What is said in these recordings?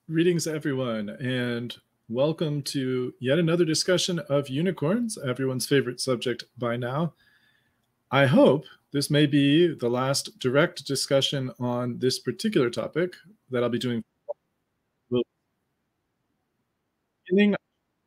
Greetings, everyone, and welcome to yet another discussion of unicorns, everyone's favorite subject by now. I hope this may be the last direct discussion on this particular topic that I'll be doing. Beginning,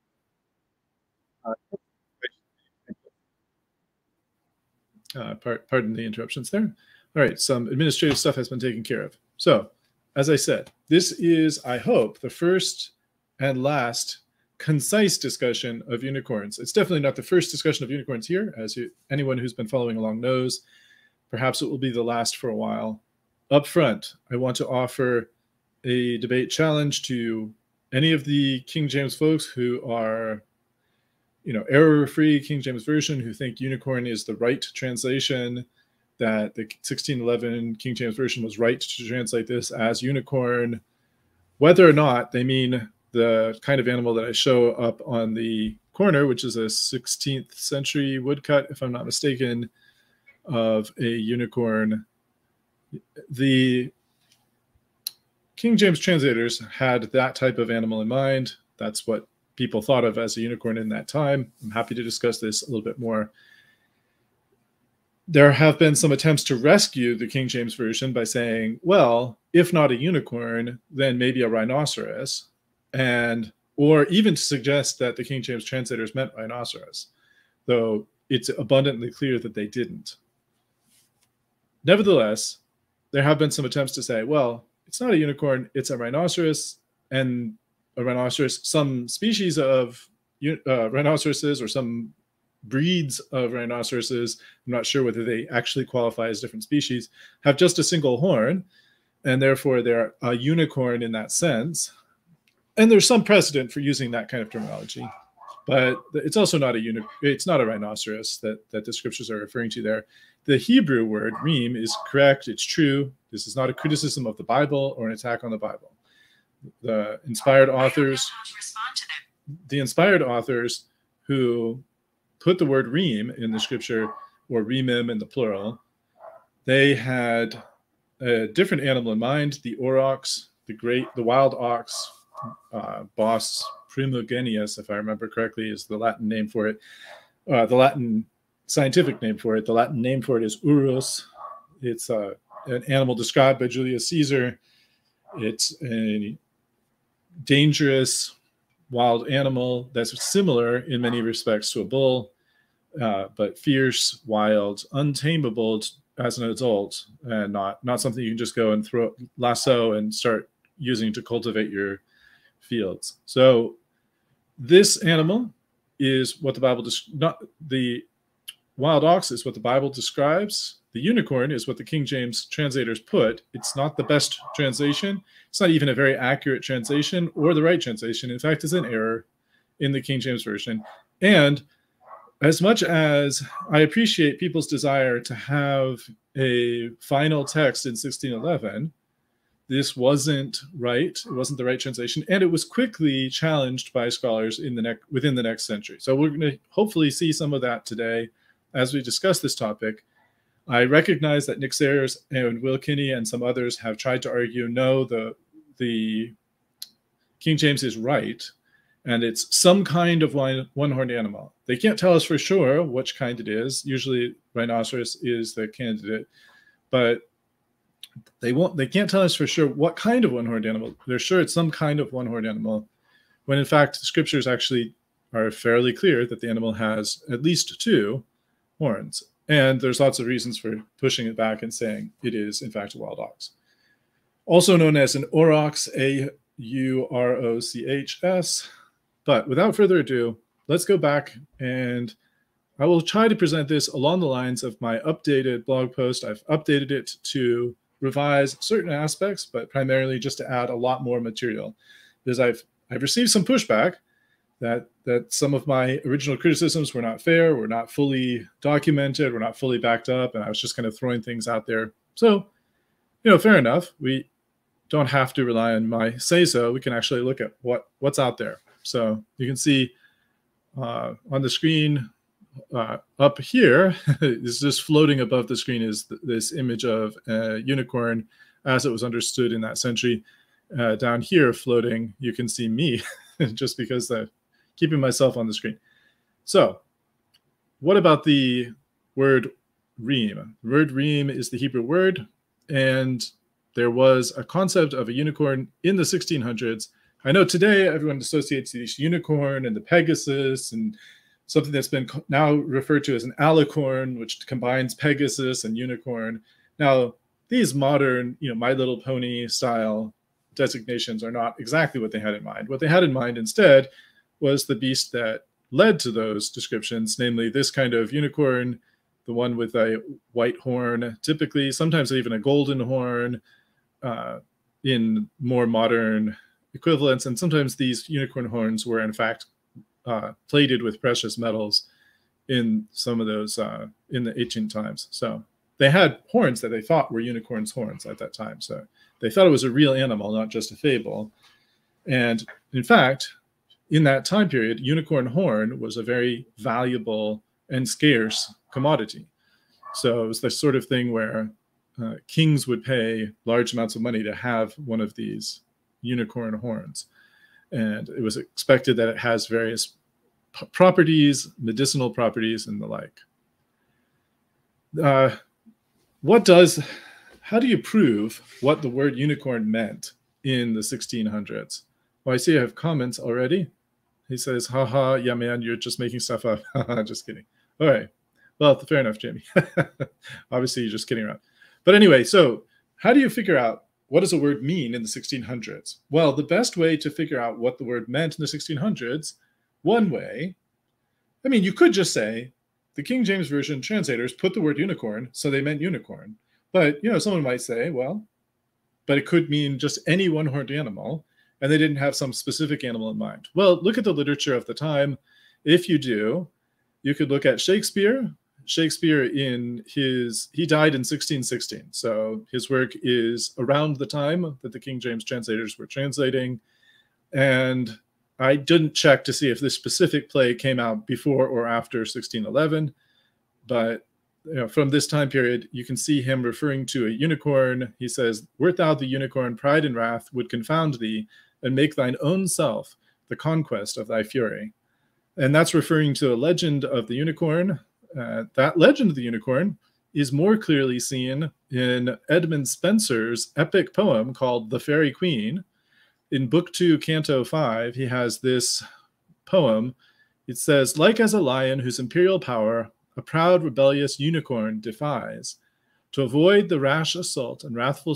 pardon the interruptions there. All right, some administrative stuff has been taken care of. So, as I said, this is, I hope, the first and last concise discussion of unicorns. It's definitely not the first discussion of unicorns here, as anyone who's been following along knows. Perhaps it will be the last for a while. Up front, I want to offer a debate challenge to any of the King James folks who are, error-free King James Version, who think unicorn is the right translation, that the 1611 King James Version was right to translate this as unicorn, whether or not they mean the kind of animal that I show up on the corner, which is a 16th century woodcut, if I'm not mistaken, of a unicorn. The King James translators had that type of animal in mind. That's what people thought of as a unicorn in that time. I'm happy to discuss this a little bit more. There have been some attempts to rescue the King James Version by saying, well, if not a unicorn, then maybe a rhinoceros, or even to suggest that the King James translators meant rhinoceros, though it's abundantly clear that they didn't. Nevertheless, there have been some attempts to say, well, it's not a unicorn, it's a rhinoceros, and a rhinoceros, some species of rhinoceroses or some breeds of rhinoceroses, I'm not sure whether they actually qualify as different species, have just a single horn, and therefore they're a unicorn in that sense. And there's some precedent for using that kind of terminology, but it's also not it's not a rhinoceros that the scriptures are referring to there. The Hebrew word reem is correct. It's true. This is not a criticism of the Bible or an attack on the Bible. The inspired authors who put the word reem in the scripture, or remim in the plural, they had a different animal in mind, the aurochs, the wild ox, Bos primogenius, if I remember correctly, is the Latin name for it. The Latin scientific name for it. The Latin name for it is urus. It's an animal described by Julius Caesar. It's a dangerous wild animal that's similar in many respects to a bull, but fierce, wild, untamable as an adult, and not something you can just go and lasso and start using to cultivate your fields. So this animal is what the Bible the wild ox is what the Bible describes. The unicorn is what the King James translators put. It's not the best translation. It's not even a very accurate translation or the right translation. In fact, it's an error in the King James Version. And as much as I appreciate people's desire to have a final text in 1611, this wasn't right. It wasn't the right translation, and it was quickly challenged by scholars within the next century. So we're going to hopefully see some of that today as we discuss this topic. I recognize that Nick Sayers and Will Kinney and some others have tried to argue, no, the King James is right, and it's some kind of one-horned animal. They can't tell us for sure which kind it is. Usually rhinoceros is the candidate, but they can't tell us for sure what kind of one-horned animal. They're sure it's some kind of one-horned animal, when in fact the scriptures actually are fairly clear that the animal has at least two horns. And there's lots of reasons for pushing it back and saying it is, in fact, a wild ox. Also known as an aurochs, A-U-R-O-C-H-S. But without further ado, let's go back, and I will try to present this along the lines of my updated blog post. I've updated it to revise certain aspects, but primarily just to add a lot more material, because I've received some pushback that some of my original criticisms were not fair, were not fully documented, were not fully backed up, and I was just kind of throwing things out there. So, fair enough. We don't have to rely on my say-so. We can actually look at what's out there. So you can see on the screen up here, is just floating above the screen is this image of a unicorn as it was understood in that century. down here floating, you can see me just because I'm keeping myself on the screen. So what about the word reem? The word reem is the Hebrew word, and there was a concept of a unicorn in the 1600s. I know today everyone associates this unicorn and the Pegasus and something that's been now referred to as an alicorn, which combines Pegasus and unicorn. Now, these modern, My Little Pony style designations are not exactly what they had in mind. What they had in mind instead was the beast that led to those descriptions, namely this kind of unicorn, the one with a white horn, typically, sometimes even a golden horn in more modern equivalents. And sometimes these unicorn horns were, in fact, plated with precious metals in some of those in the ancient times. So they had horns that they thought were unicorns' horns at that time. So they thought it was a real animal, not just a fable. And in fact, in that time period, unicorn horn was a very valuable and scarce commodity. So it was the sort of thing where kings would pay large amounts of money to have one of these unicorn horns. And it was expected that it has various properties, medicinal properties, and the like. How do you prove what the word unicorn meant in the 1600s? Well, I see I have comments already. He says, haha, yeah, man, you're just making stuff up. Just kidding. All right. Well, fair enough, Jamie. Obviously, you're just kidding around. But anyway, so how do you figure out what does a word mean in the 1600s? Well, the best way to figure out what the word meant in the 1600s, one way, you could just say the King James Version translators put the word unicorn, so they meant unicorn. But, someone might say, well, but it could mean just any one-horned animal, and they didn't have some specific animal in mind. Well, look at the literature of the time. If you do, you could look at Shakespeare. Shakespeare he died in 1616. So his work is around the time that the King James translators were translating. And I didn't check to see if this specific play came out before or after 1611. But from this time period, you can see him referring to a unicorn. He says, "Wert thou the unicorn, pride and wrath would confound thee, and make thine own self the conquest of thy fury." And that's referring to a legend of the unicorn. That legend of the unicorn is more clearly seen in Edmund Spenser's epic poem called The Faerie Queene. In Book 2, Canto 5, he has this poem. It says, "Like as a lion whose imperial power a proud rebellious unicorn defies, to avoid the rash assault and wrathful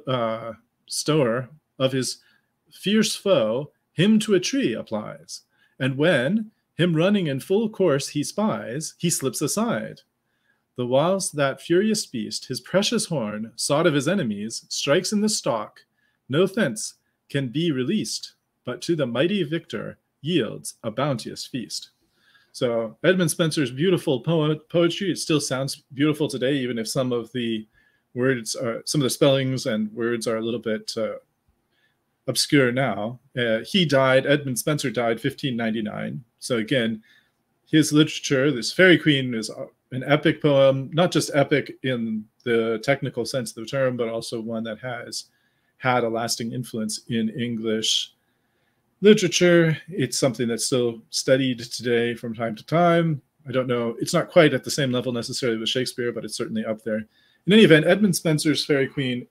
stour of his fierce foe, him to a tree applies. And when him running in full course he spies, he slips aside. The whilst that furious beast, his precious horn, sought of his enemies, strikes in the stalk, no thence can be released, but to the mighty victor yields a bounteous feast." So Edmund Spenser's beautiful poetry, it still sounds beautiful today, even if some of the words some of the spellings and words are a little bit obscure now. Edmund Spenser died 1599. So again, his literature, this Faerie Queene, is an epic poem, not just epic in the technical sense of the term, but also one that has had a lasting influence in English literature. It's something that's still studied today from time to time. I don't know, it's not quite at the same level necessarily with Shakespeare, but it's certainly up there. In any event, Edmund Spenser's Faerie Queene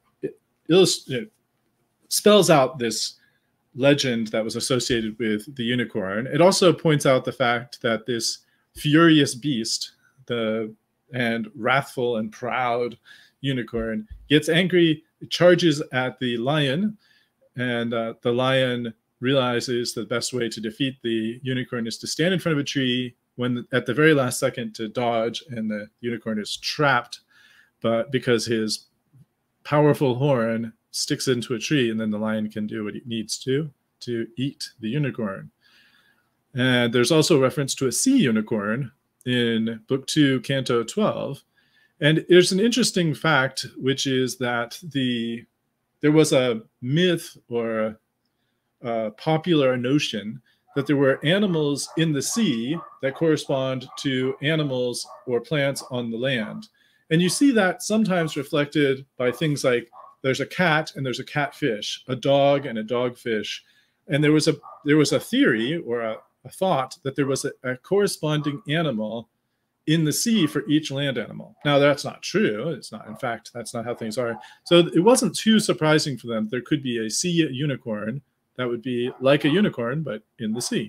spells out this legend that was associated with the unicorn. It also points out the fact that this furious beast, and wrathful and proud unicorn, gets angry, charges at the lion, and the lion realizes the best way to defeat the unicorn is to stand in front of a tree when at the very last second to dodge, and the unicorn is trapped, but because his powerful horn sticks into a tree, and then the lion can do what he needs to eat the unicorn. And there's also reference to a sea unicorn in Book 2, Canto 12. And there's an interesting fact, which is that there was a myth or a popular notion that there were animals in the sea that correspond to animals or plants on the land. And you see that sometimes reflected by things like there's a cat and there's a catfish, a dog and a dogfish. And there was a theory or a thought that there was a corresponding animal in the sea for each land animal. Now, that's not true. It's not. In fact, that's not how things are. So it wasn't too surprising for them. There could be a sea unicorn that would be like a unicorn, but in the sea.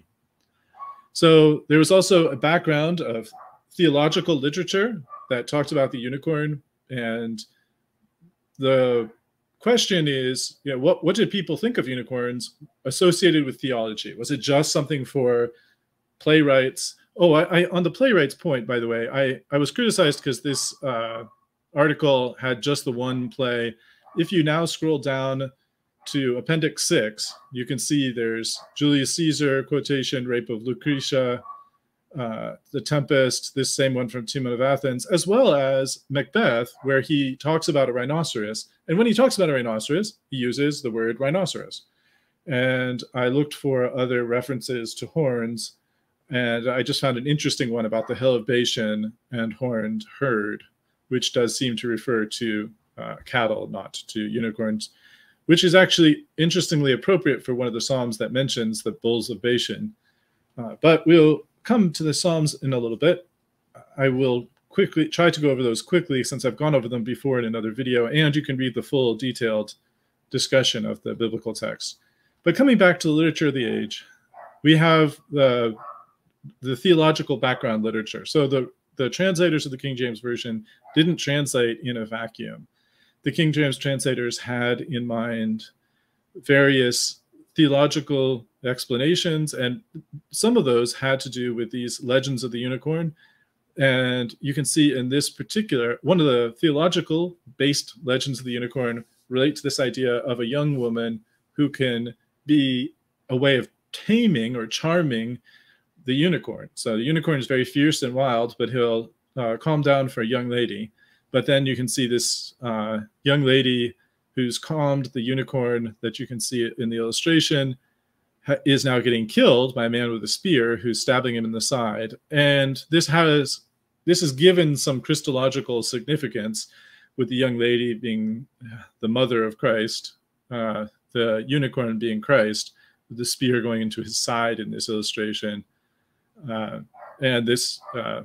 So there was also a background of theological literature that talked about the unicorn. And the question is, what did people think of unicorns associated with theology? Was it just something for playwrights? Oh, on the playwrights point, by the way, I was criticized because this article had just the one play. If you now scroll down to Appendix 6, you can see there's Julius Caesar quotation, Rape of Lucretia, The Tempest, this same one from Timon of Athens, as well as Macbeth, where he talks about a rhinoceros. And when he talks about a rhinoceros, he uses the word rhinoceros. And I looked for other references to horns, and I just found an interesting one about the hill of Bashan and horned herd, which does seem to refer to cattle, not to unicorns, which is actually interestingly appropriate for one of the Psalms that mentions the bulls of Bashan. But we'll come to the Psalms in a little bit. I will quickly try to go over those quickly since I've gone over them before in another video, and you can read the full detailed discussion of the biblical text. But coming back to the literature of the age, we have the theological background literature. So the translators of the King James Version didn't translate in a vacuum. The King James translators had in mind various theological explanations, and some of those had to do with these legends of the unicorn. And you can see in this particular, one of the theological based legends of the unicorn relate to this idea of a young woman who can be a way of taming or charming the unicorn. So the unicorn is very fierce and wild, but he'll calm down for a young lady. But then you can see this young lady who's calmed the unicorn that you can see in the illustration is now getting killed by a man with a spear who's stabbing him in the side. And this is given some Christological significance, with the young lady being the mother of Christ, the unicorn being Christ, with the spear going into his side in this illustration. And this,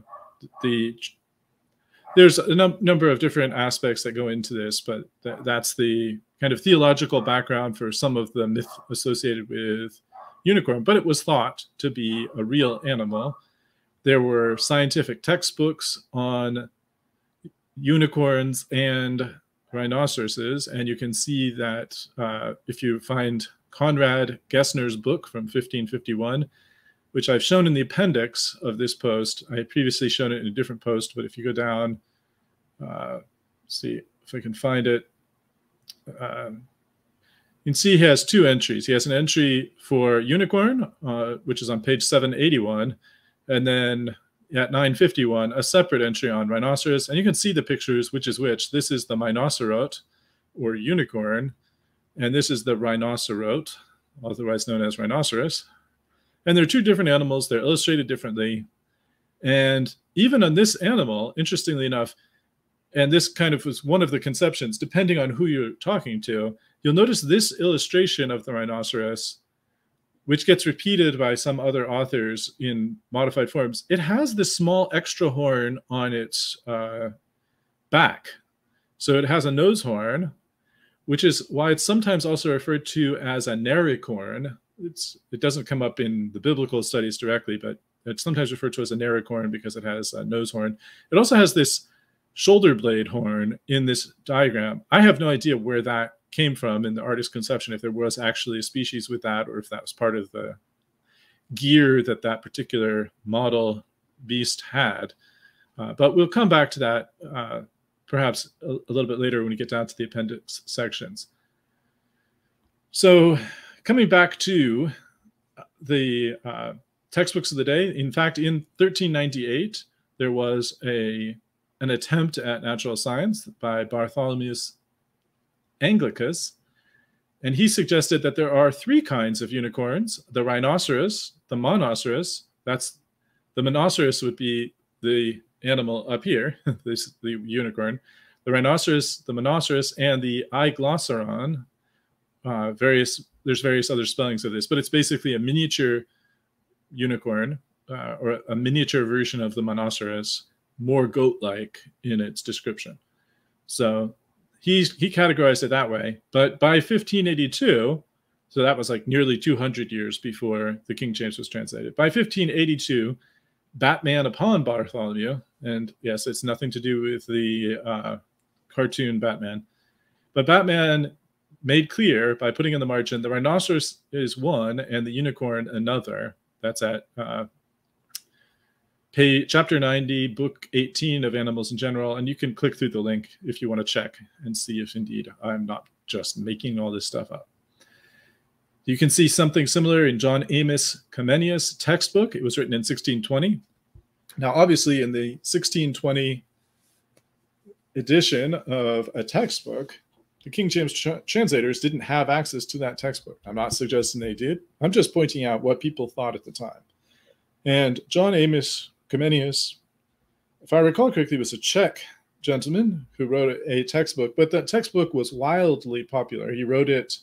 there's a number of different aspects that go into this, but that's the kind of theological background for some of the myth associated with unicorn. But it was thought to be a real animal. There were scientific textbooks on unicorns and rhinoceroses, and you can see that if you find Conrad Gessner's book from 1551, which I've shown in the appendix of this post. I had previously shown it in a different post, but if you go down, see if I can find it. You can see he has two entries. He has an entry for unicorn, which is on page 781, and then at 951, a separate entry on rhinoceros. And you can see the pictures, which is which. This is the Minocerote, or unicorn, and this is the rhinocerote, otherwise known as rhinoceros. And they're two different animals. They're illustrated differently. And even on this animal, interestingly enough, and this kind of was one of the conceptions, depending on who you're talking to, you'll notice this illustration of the rhinoceros, which gets repeated by some other authors in modified forms. It has this small extra horn on its back. So it has a nose horn, which is why it's sometimes also referred to as a nericorn. It doesn't come up in the biblical studies directly, but it's sometimes referred to as a nericorn because it has a nose horn. It also has this shoulder blade horn in this diagram. I have no idea where that came from in the artist's conception, if there was actually a species with that, or if that was part of the gear that that particular model beast had. But we'll come back to that perhaps a little bit later when we get down to the appendix sections. So coming back to the textbooks of the day, in fact, in 1398, there was an attempt at natural science by Bartholomeus Anglicus, and he suggested that there are three kinds of unicorns: the rhinoceros, the monoceros. That's the monoceros would be the animal up here, the unicorn. The rhinoceros, the monoceros, and the aiglossaron. There's various other spellings of this, but it's basically a miniature unicorn or a miniature version of the monoceros, more goat-like in its description. So he categorized it that way. But by 1582, so that was like nearly 200 years before the King James was translated. By 1582, Batman upon Bartholomew, and yes, it's nothing to do with the cartoon Batman, but Batman made clear by putting in the margin the rhinoceros is one and the unicorn another. That's at chapter 90, book 18 of Animals in General, and you can click through the link if you want to check and see if indeed I'm not just making all this stuff up. You can see something similar in John Amos Comenius' textbook. It was written in 1620. Now, obviously, in the 1620 edition of a textbook, the King James translators didn't have access to that textbook. I'm not suggesting they did. I'm just pointing out what people thought at the time. And John Amos Comenius, if I recall correctly, was a Czech gentleman who wrote a textbook, but that textbook was wildly popular. He wrote it,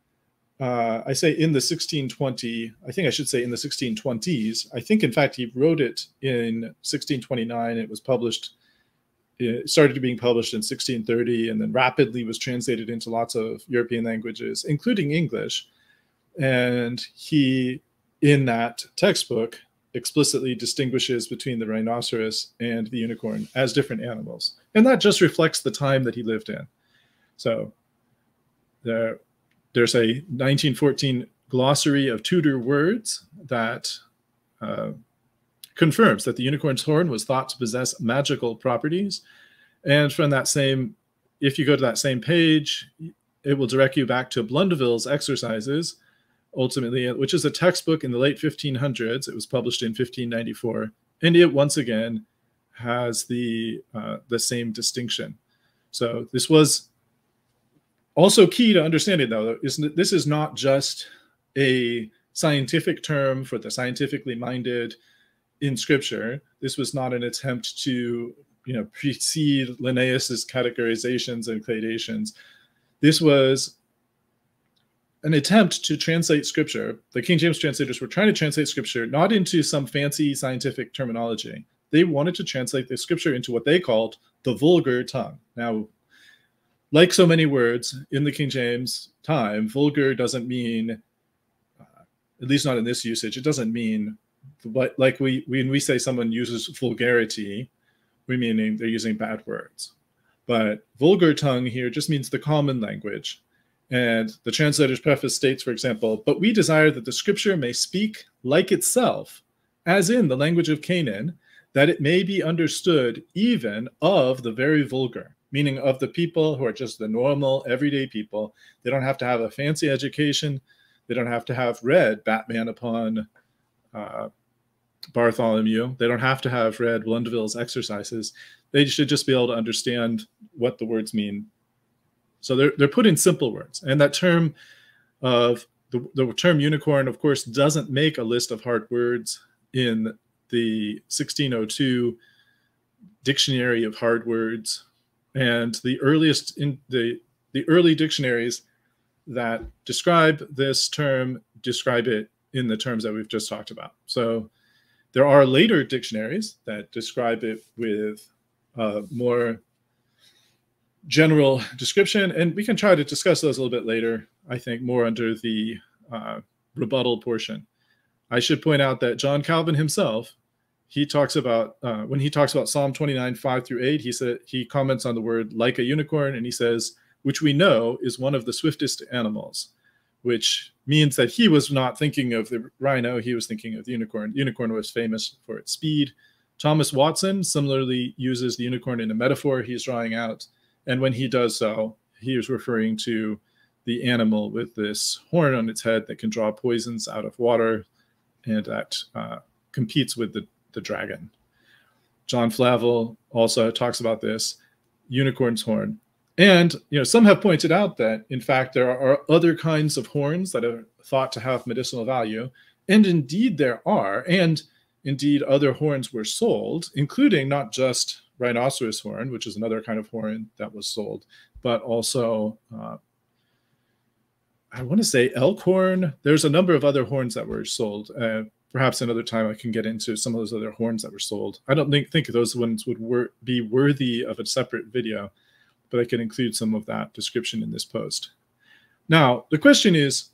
I say in the 1620, I think I should say in the 1620s. I think, in fact, he wrote it in 1629. It was published, it started being published in 1630, and then rapidly was translated into lots of European languages, including English. And he, in that textbook, explicitly distinguishes between the rhinoceros and the unicorn as different animals. And that just reflects the time that he lived in. So there's a 1914 glossary of Tudor words that confirms that the unicorn's horn was thought to possess magical properties. And from that same, if you go to that same page, it will direct you back to Blundeville's Exercises, ultimately, which is a textbook in the late 1500s. It was published in 1594, and it once again has the same distinction. So this was also key to understanding, though, is that this is not just a scientific term for the scientifically minded in Scripture. This was not an attempt to, precede Linnaeus's categorizations and cladations. This was an attempt to translate Scripture. The King James translators were trying to translate Scripture not into some fancy scientific terminology. They wanted to translate the Scripture into what they called the vulgar tongue. Now, like so many words in the King James time, vulgar doesn't mean, at least not in this usage, it doesn't mean, like when we say someone uses vulgarity, we meaning they're using bad words. But vulgar tongue here just means the common language. And the translator's preface states, for example, "But we desire that the Scripture may speak like itself, as in the language of Canaan, that it may be understood even of the very vulgar," meaning of the people who are just the normal, everyday people. They don't have to have a fancy education. They don't have to have read Batman upon Bartholomew. They don't have to have read Blundeville's Exercises. They should just be able to understand what the words mean. So they're put in simple words. And that term of the term unicorn, of course, doesn't make a list of hard words in the 1602 Dictionary of Hard Words. And the earliest in the early dictionaries that describe this term describe it in the terms that we've just talked about. So there are later dictionaries that describe it with more general description, and we can try to discuss those a little bit later, I think, more under the rebuttal portion. I should point out that John Calvin himself, he talks about, when he talks about Psalm 29, 5-8, he comments on the word like a unicorn, and he says, which we know is one of the swiftest animals, which means that he was not thinking of the rhino, he was thinking of the unicorn. The unicorn was famous for its speed. Thomas Watson similarly uses the unicorn in a metaphor he's drawing out. And when he does so, he is referring to the animal with this horn on its head that can draw poisons out of water and that competes with the dragon. John Flavel also talks about this unicorn's horn. And some have pointed out that, in fact, there are other kinds of horns that are thought to have medicinal value. And indeed there are. And indeed other horns were sold, including not just rhinoceros horn, which is another kind of horn that was sold, but also I want to say elk horn. There's a number of other horns that were sold. Perhaps another time I can get into some of those other horns that were sold. I don't think those ones would be worthy of a separate video, but I can include some of that description in this post. Now, the question is,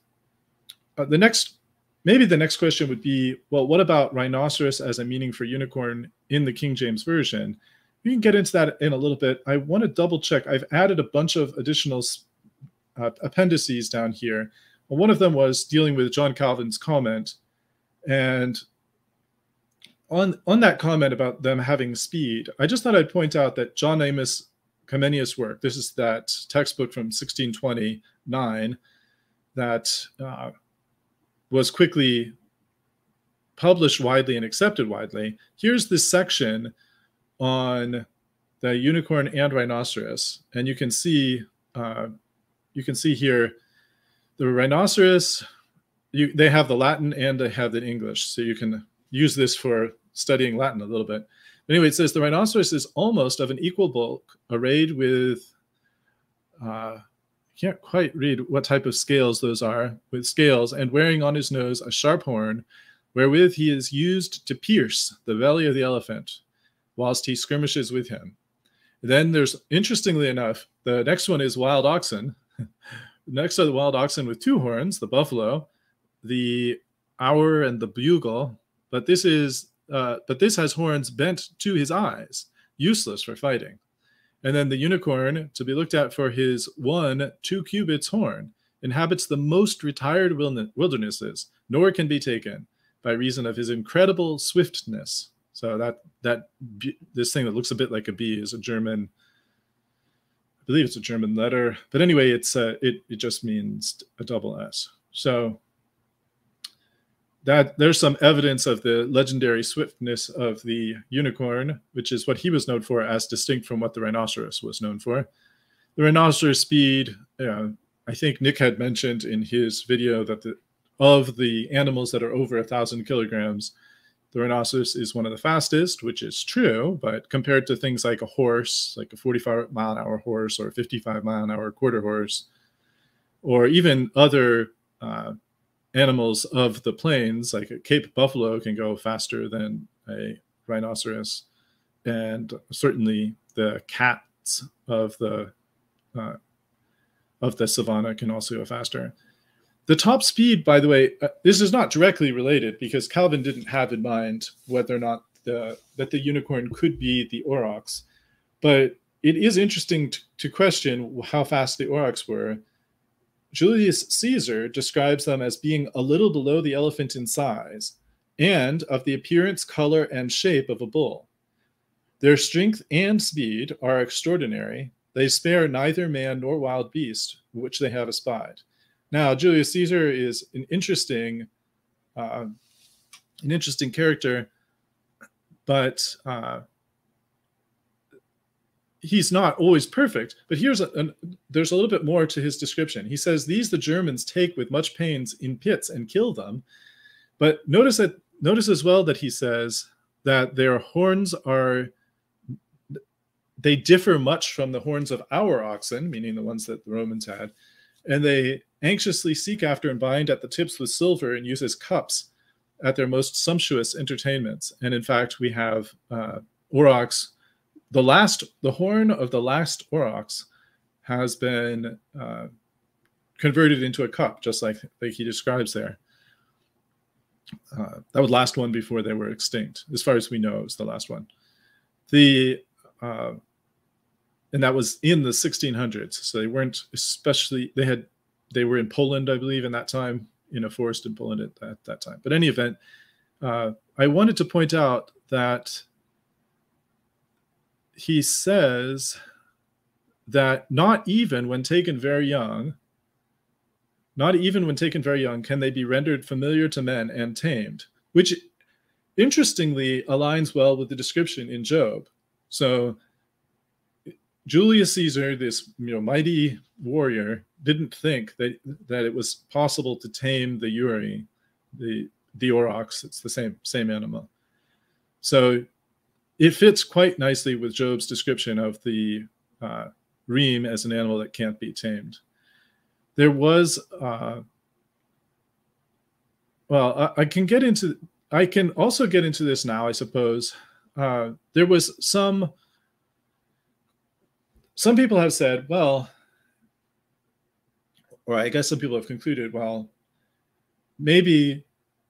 maybe the next question would be, well, what about rhinoceros as a meaning for unicorn in the King James Version? We can get into that in a little bit. I want to double check. I've added a bunch of additional appendices down here. Well, one of them was dealing with John Calvin's comment. And on that comment about them having speed, I just thought I'd point out that John Amos Comenius' work, this is that textbook from 1629 that was quickly published widely and accepted widely. Here's this section on the unicorn and rhinoceros, and you can see here the rhinoceros. They have the Latin and they have the English, so you can use this for studying Latin a little bit. Anyway, it says the rhinoceros is almost of an equal bulk, arrayed with, I can't quite read what type of scales those are, with scales, and wearing on his nose a sharp horn, wherewith he is used to pierce the belly of the elephant, whilst he skirmishes with him. Then there's, interestingly enough, the next one is wild oxen. Next are the wild oxen with two horns, the buffalo, the ower, and the bugle. But this has horns bent to his eyes, useless for fighting. And then the unicorn, to be looked at for his 2 cubits horn, inhabits the most retired wildernesses, nor can be taken, by reason of his incredible swiftness. So this thing that looks a bit like a bee is a German, I believe it's a German letter. But anyway, it just means a double S. So that there's some evidence of the legendary swiftness of the unicorn, which is what he was known for, as distinct from what the rhinoceros was known for. The rhinoceros speed, I think Nick had mentioned in his video that of the animals that are over 1,000 kilograms, the rhinoceros is one of the fastest, which is true, but compared to things like a horse, like a 45-mile-an-hour horse or a 55-mile-an-hour quarter horse, or even other animals of the plains, like a Cape buffalo can go faster than a rhinoceros, and certainly the cats of the savannah can also go faster. The top speed, by the way, this is not directly related because Calvin didn't have in mind whether or not that the unicorn could be the aurochs, but it is interesting to question how fast the aurochs were. Julius Caesar describes them as being a little below the elephant in size and of the appearance, color, and shape of a bull. Their strength and speed are extraordinary. They spare neither man nor wild beast, which they have espied. Now, Julius Caesar is an interesting character, but he's not always perfect. But there's a little bit more to his description. He says, "These the Germans take with much pains in pits and kill them." But notice as well that he says that their horns they differ much from the horns of our oxen, meaning the ones that the Romans had, and they anxiously seek after and bind at the tips with silver and use as cups at their most sumptuous entertainments. And in fact, we have aurochs. The horn of the last aurochs has been converted into a cup, just like he describes there. That was the last one before they were extinct. As far as we know, it was the last one. And that was in the 1600s. So they weren't especially, they were in Poland, I believe, in that time, in a forest in Poland at that time. But in any event, I wanted to point out that he says that not even when taken very young, can they be rendered familiar to men and tamed, which interestingly aligns well with the description in Job. So Julius Caesar, this mighty warrior, didn't think that it was possible to tame the Uri, the aurochs. It's the same animal. So it fits quite nicely with Job's description of the reem as an animal that can't be tamed. There was, well, I can also get into this now, I suppose. There was some people have said, well, or I guess some people have concluded, well, maybe,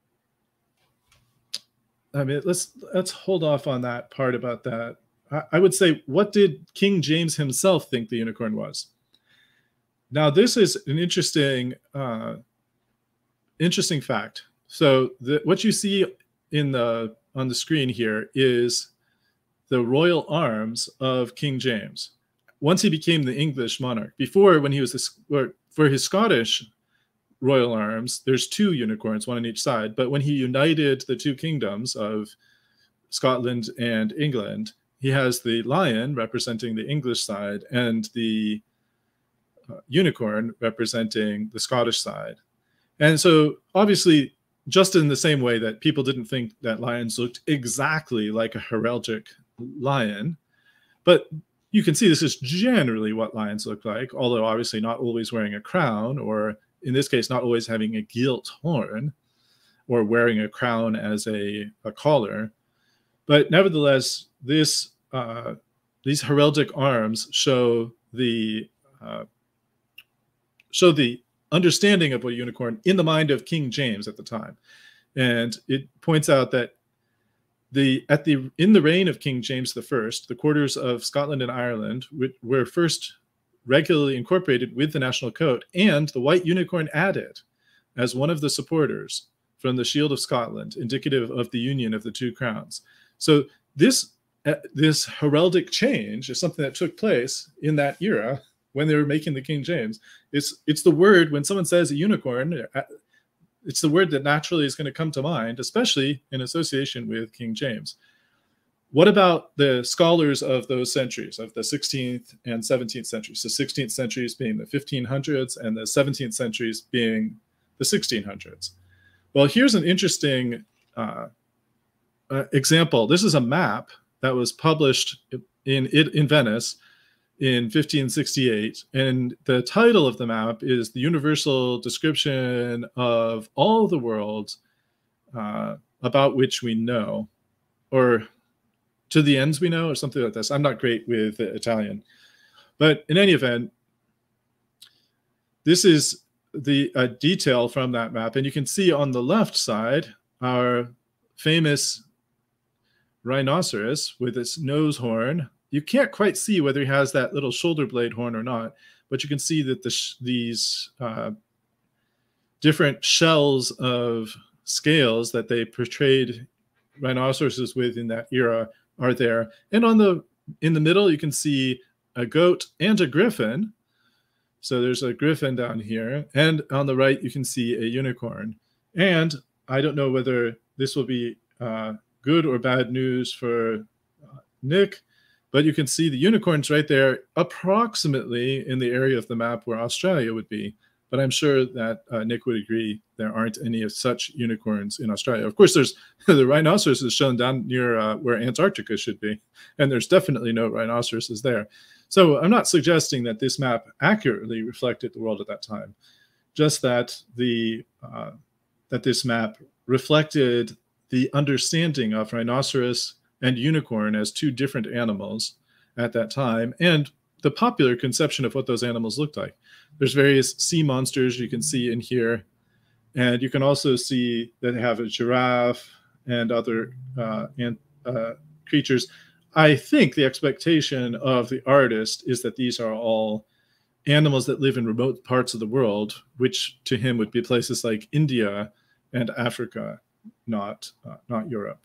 I mean, let's hold off on that part about that. I would say, what did King James himself think the unicorn was? Now, this is an interesting fact. So what you see on the screen here is the royal arms of King James once he became the English monarch. Before, when he was for his Scottish royal arms, there's 2 unicorns, one on each side. But when he united the 2 kingdoms of Scotland and England, he has the lion representing the English side and the unicorn representing the Scottish side. And so obviously, just in the same way that people didn't think that lions looked exactly like a heraldic lion, but you can see this is generally what lions look like, although obviously not always wearing a crown, or in this case, not always having a gilt horn or wearing a crown as a collar. But nevertheless, these heraldic arms show the understanding of a unicorn in the mind of King James at the time. And it points out that in the reign of King James I, the quarters of Scotland and Ireland were first regularly incorporated with the national coat, and the white unicorn added as one of the supporters from the shield of Scotland, indicative of the union of the 2 crowns. So this heraldic change is something that took place in that era when they were making the King James. It's the word, when someone says a unicorn, it's the word that naturally is going to come to mind, especially in association with King James. What about the scholars of those centuries, of the 16th and 17th centuries? The 16th centuries being the 1500s and the 17th centuries being the 1600s. Well, here's an interesting example. This is a map that was published in Venice in 1568, and the title of the map is The Universal Description of All the World About Which We Know, or To the Ends We Know, or something like this. I'm not great with Italian. But in any event, this is the detail from that map. And you can see on the left side our famous rhinoceros with its nose horn. You can't quite see whether he has that little shoulder blade horn or not, but you can see that these different shells of scales that they portrayed rhinoceroses with in that era are there. And in the middle, you can see a goat and a griffin. So there's a griffin down here. And on the right, you can see a unicorn. And I don't know whether this will be good or bad news for Nick, but you can see the unicorns right there, approximately in the area of the map where Australia would be. But I'm sure that Nick would agree there aren't any of such unicorns in Australia. Of course, there's the rhinoceros is shown down near where Antarctica should be, and there's definitely no rhinoceroses there. So I'm not suggesting that this map accurately reflected the world at that time, just that that this map reflected the understanding of rhinoceros and unicorn as 2 different animals at that time, and the popular conception of what those animals looked like. There's various sea monsters you can see in here, and you can also see that they have a giraffe and other creatures. I think the expectation of the artist is that these are all animals that live in remote parts of the world, which to him would be places like India and Africa, not Europe.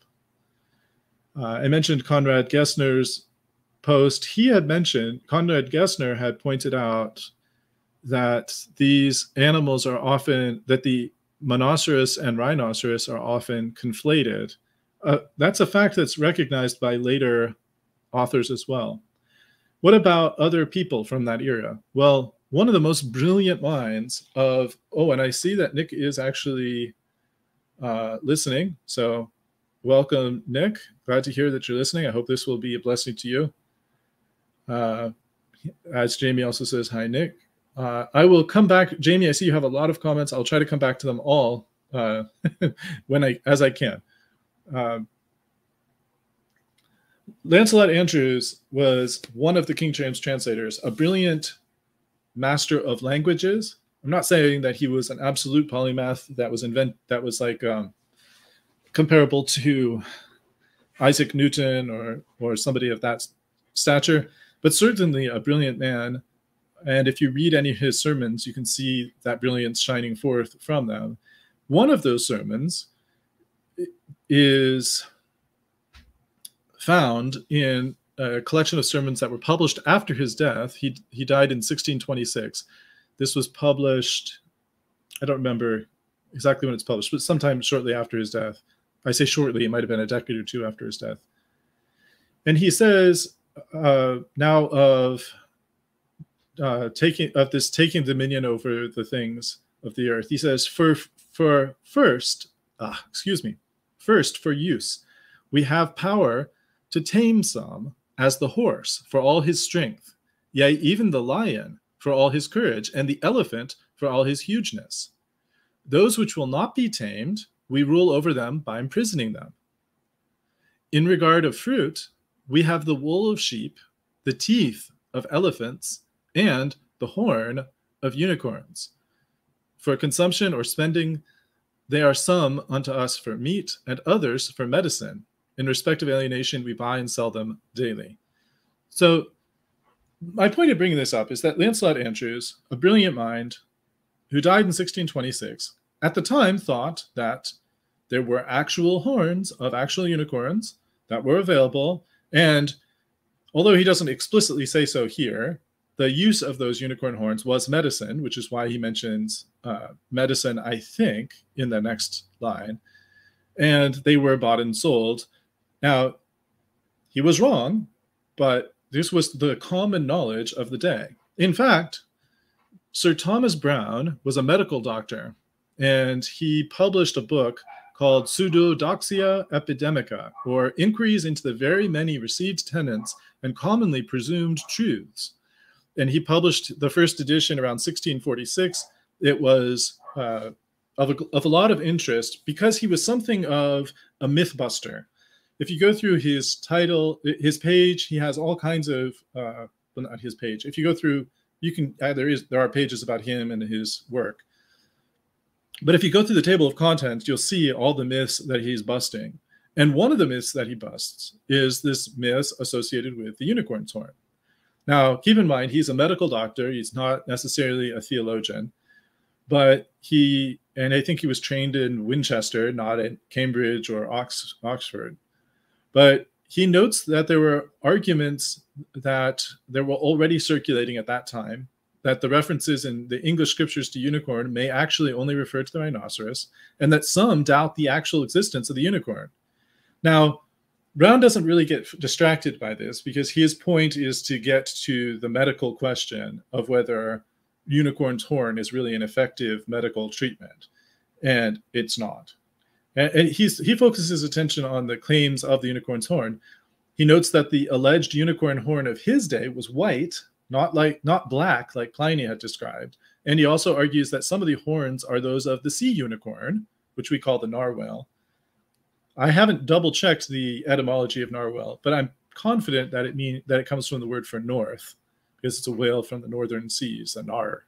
I mentioned Conrad Gessner's post. Conrad Gessner had pointed out that these animals are often, that the monoceros and rhinoceros are often conflated. That's a fact that's recognized by later authors as well. What about other people from that era? Well, one of the most brilliant minds of, and I see that Nick is actually listening. So welcome, Nick. glad to hear that you're listening. I hope this will be a blessing to you. As Jamie also says, hi, Nick. I will come back. Jamie, I see you have a lot of comments. I'll try to come back to them all as I can. Lancelot Andrewes was one of the King James translators, a brilliant master of languages. I'm not saying that he was an absolute polymath that was like comparable to Isaac Newton or somebody of that stature, but certainly a brilliant man. And if you read any of his sermons, you can see that brilliance shining forth from them. One of those sermons is found in a collection of sermons that were published after his death. He died in 1626. This was published, I don't remember exactly when it's published, but sometime shortly after his death. I say shortly, it might have been a decade or two after his death. And he says now of taking dominion over the things of the earth. He says, first for use, we have power to tame some, as the horse for all his strength, yea, even the lion for all his courage, and the elephant for all his hugeness. Those which will not be tamed, we rule over them by imprisoning them. In regard of fruit, we have the wool of sheep, the teeth of elephants, and the horn of unicorns. For consumption or spending, they are some unto us for meat, and others for medicine. In respect of alienation, we buy and sell them daily. So my point of bringing this up is that Lancelot Andrewes, a brilliant mind who died in 1626, at the time thought that there were actual horns of actual unicorns that were available. And although he doesn't explicitly say so here, the use of those unicorn horns was medicine, which is why he mentions medicine, I think, in the next line. And they were bought and sold. Now, he was wrong, but this was the common knowledge of the day. In fact, Sir Thomas Browne was a medical doctor, and he published a book called Pseudodoxia Epidemica, or Inquiries into the Very Many Received Tenets and Commonly Presumed Truths. And he published the first edition around 1646. It was of a lot of interest because he was something of a myth buster. If you go through his his page, he has all kinds of, well, not his page. If you go through, you can, there are pages about him and his work. But if you go through the table of contents, you'll see all the myths that he's busting. And one of the myths that he busts is this myth associated with the unicorn's horn. Now, keep in mind, he's a medical doctor. He's not necessarily a theologian, but and I think he was trained in Winchester, not at Cambridge or Oxford. But he notes that there were arguments that there were already circulating at that time, that the references in the English scriptures to unicorn may actually only refer to the rhinoceros, and that some doubt the actual existence of the unicorn. Now, Browne doesn't really get distracted by this because his point is to get to the medical question of whether unicorn's horn is really an effective medical treatment, and it's not. And he focuses his attention on the claims of the unicorn's horn. He notes that the alleged unicorn horn of his day was white, not black like Pliny had described. And he also argues that some of the horns are those of the sea unicorn, which we call the narwhal. I haven't double-checked the etymology of narwhal, but I'm confident that it comes from the word for north, because it's a whale from the northern seas, a nar.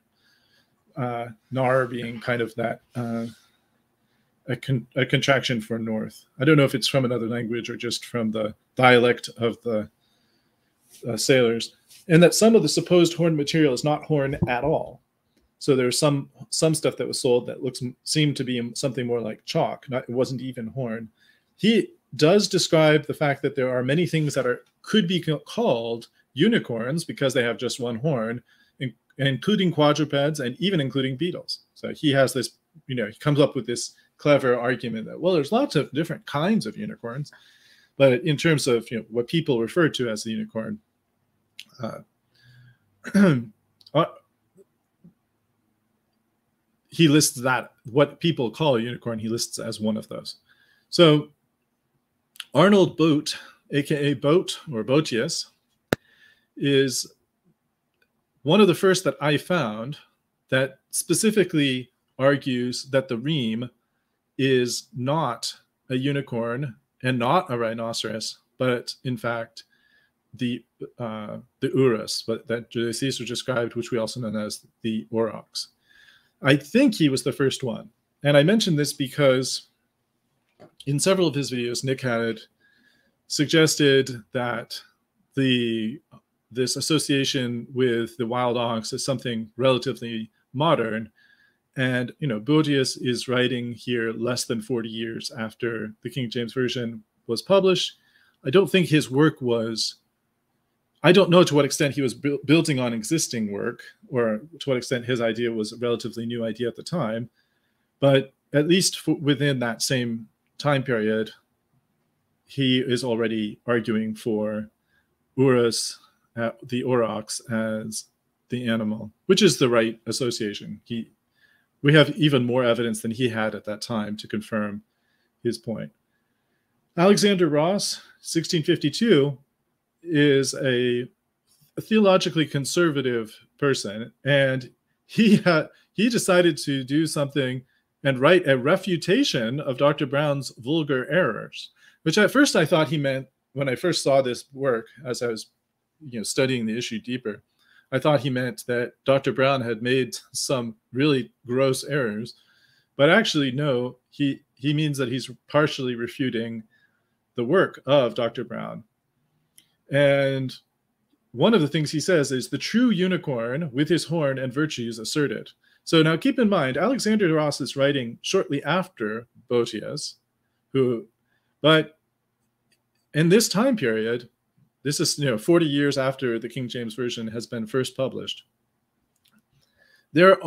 Nar being kind of that a contraction for north. I don't know if it's from another language or just from the dialect of the sailors. And that some of the supposed horn material is not horn at all. So there's some stuff that was sold that seemed to be something more like chalk. It wasn't even horn. He does describe the fact that there are many things that could be called unicorns because they have just one horn, including quadrupeds and even including beetles. So he has this, he comes up with this clever argument that, well, there's lots of different kinds of unicorns, but in terms of what people refer to as the unicorn, he lists that what people call a unicorn, he lists as one of those. So Arnold Bote, aka Bote or Boetius, is one of the first that I found that specifically argues that the reem is not a unicorn and not a rhinoceros, but in fact the urus, but that Julius Caesar described, which we also know as the aurochs. I think he was the first one. And I mentioned this because in several of his videos, Nick had suggested that this association with the wild ox is something relatively modern. And, Boetius is writing here less than 40 years after the King James Version was published. I don't think his work was, I don't know to what extent he was building on existing work, or to what extent his idea was a relatively new idea at the time. But at least within that same time period, he is already arguing for urus, the aurochs, as the animal, which is the right association. We have even more evidence than he had at that time to confirm his point. Alexander Ross, 1652, is a theologically conservative person, and he decided to do something and write a refutation of Dr. Brown's vulgar errors, which at first I thought he meant, when I first saw this work, as I was studying the issue deeper, I thought he meant that Dr. Brown had made some really gross errors, but actually no, he means that he's partially refuting the work of Dr. Brown. And one of the things he says is the true unicorn with his horn and virtues asserted. So now keep in mind, Alexander Ross is writing shortly after Boetius, but in this time period, this is 40 years after the King James Version has been first published, there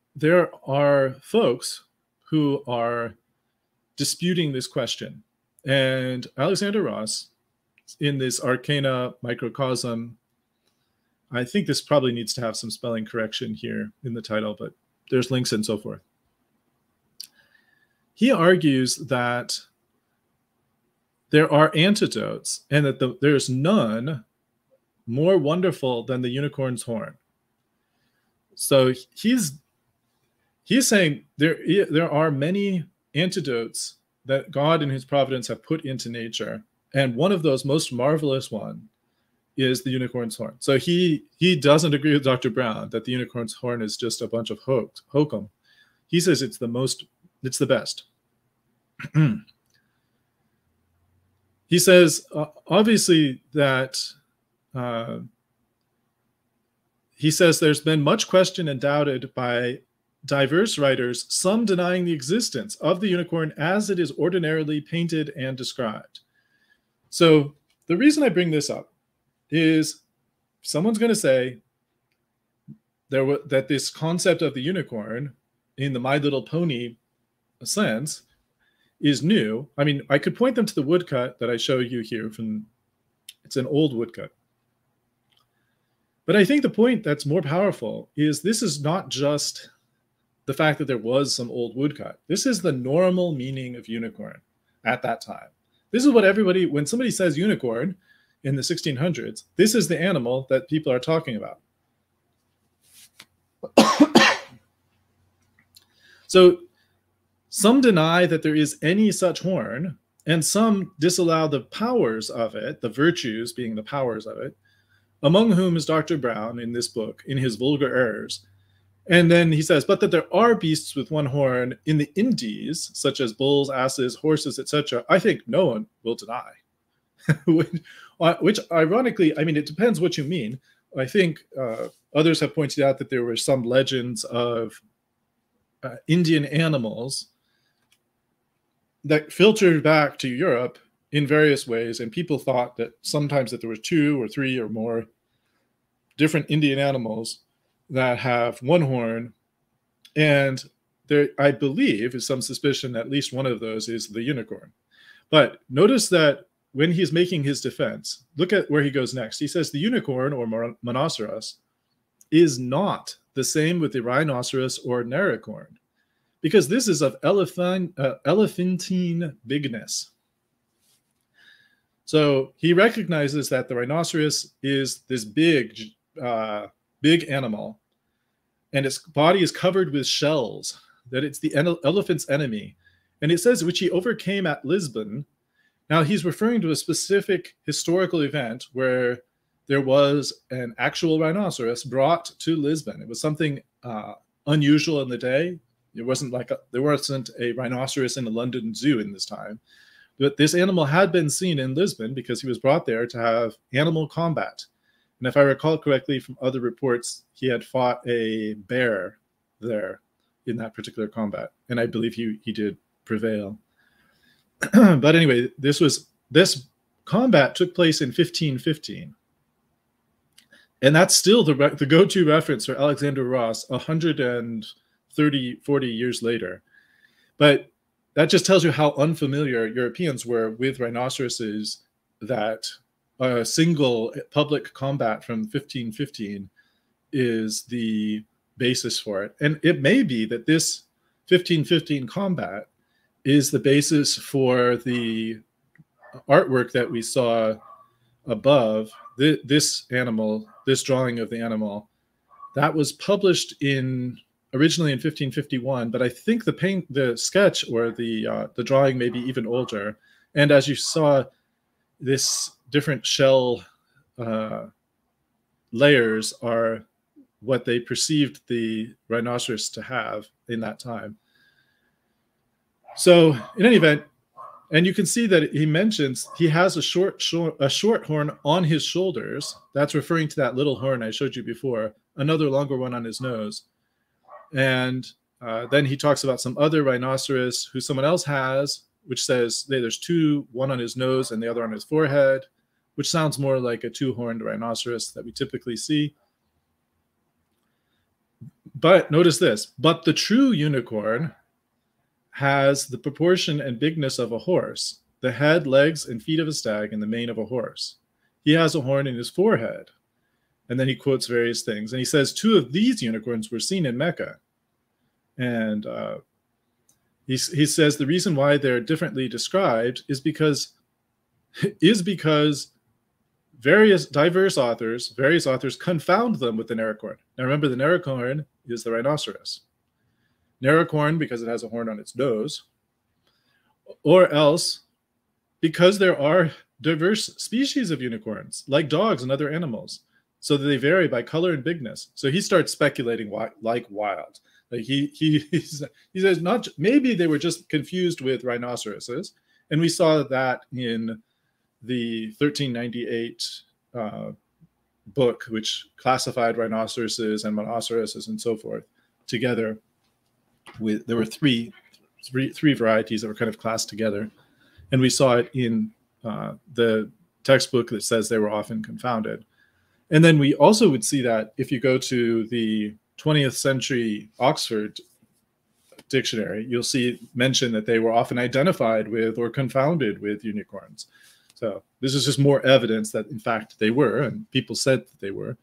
are folks who are disputing this question. And Alexander Ross, in this Arcana Microcosm, I think this probably needs to have some spelling correction here in the title, but there's links and so forth. He argues that there are antidotes and that there's none more wonderful than the unicorn's horn. So he's saying there are many antidotes that God in his providence have put into nature, and one of those most marvelous one is the unicorn's horn. So he doesn't agree with Dr. Brown that the unicorn's horn is just a bunch of hokum. He says it's the best. He says, obviously, that he says there's been much questioned and doubted by diverse writers, some denying the existence of the unicorn as it is ordinarily painted and described. So the reason I bring this up is someone's going to say that this concept of the unicorn in the My Little Pony sense is new. I mean, I could point them to the woodcut that I show you here it's an old woodcut. But I think the point that's more powerful is this is not just the fact that there was some old woodcut. This is the normal meaning of unicorn at that time. This is what everybody, when somebody says unicorn in the 1600s, this is the animal that people are talking about. So some deny that there is any such horn, and some disallow the powers of it, the virtues being the powers of it, among whom is Dr. Brown in this book, in his Vulgar Errors. And then he says, but that there are beasts with one horn in the Indies, such as bulls, asses, horses, etc., I think no one will deny. Which ironically, I mean, it depends what you mean. I think others have pointed out that there were some legends of Indian animals that filtered back to Europe in various ways, and people thought that sometimes that there were 2 or 3 or more different Indian animals that have one horn, and there, I believe, is some suspicion that at least one of those is the unicorn. But notice that when he's making his defense, look at where he goes next. He says the unicorn or monoceros is not the same with the rhinoceros or naricorn, because this is of elephantine bigness. So he recognizes that the rhinoceros is this big animal, and its body is covered with shells, that it's the elephant's enemy. And it says, which he overcame at Lisbon. Now he's referring to a specific historical event where there was an actual rhinoceros brought to Lisbon. It was something unusual in the day. It wasn't like there wasn't a rhinoceros in the London Zoo in this time. But this animal had been seen in Lisbon because he was brought there to have animal combat. And if I recall correctly from other reports, he had fought a bear there in that particular combat. And I believe he did prevail. But anyway, this combat took place in 1515. And that's still the go-to reference for Alexander Ross 130, 40 years later. But that just tells you how unfamiliar Europeans were with rhinoceroses, that a single public combat from 1515 is the basis for it. And it may be that this 1515 combat is the basis for the artwork that we saw above. This animal, this drawing of the animal, that was published originally in 1551, but I think the sketch or the drawing may be even older. And as you saw, this different shell layers are what they perceived the rhinoceros to have in that time. So in any event, and you can see that he mentions he has a short horn on his shoulders. That's referring to that little horn I showed you before, another longer one on his nose. And then he talks about some other rhinoceros who someone else has, which says there's two, one on his nose and the other on his forehead, which sounds more like a two-horned rhinoceros that we typically see. But notice this, but the true unicorn has the proportion and bigness of a horse, the head, legs, and feet of a stag, and the mane of a horse. He has a horn in his forehead. And then he quotes various things. And he says 2 of these unicorns were seen in Mecca. And he says the reason why they're differently described is because various authors confound them with the nericorn. Now remember, the nericorn is the rhinoceros. Nericorn because it has a horn on its nose, or else because there are diverse species of unicorns, like dogs and other animals, so that they vary by color and bigness. So he starts speculating like wild. Like he says maybe they were just confused with rhinoceroses, and we saw that in the 1398 book, which classified rhinoceroses and monoceroses and so forth together. There were three varieties that were kind of classed together, and we saw it in the textbook that says they were often confounded. And then we also would see that if you go to the 20th century Oxford dictionary, you'll see mention that they were often identified with or confounded with unicorns. So this is just more evidence that in fact they were, and people said that they were.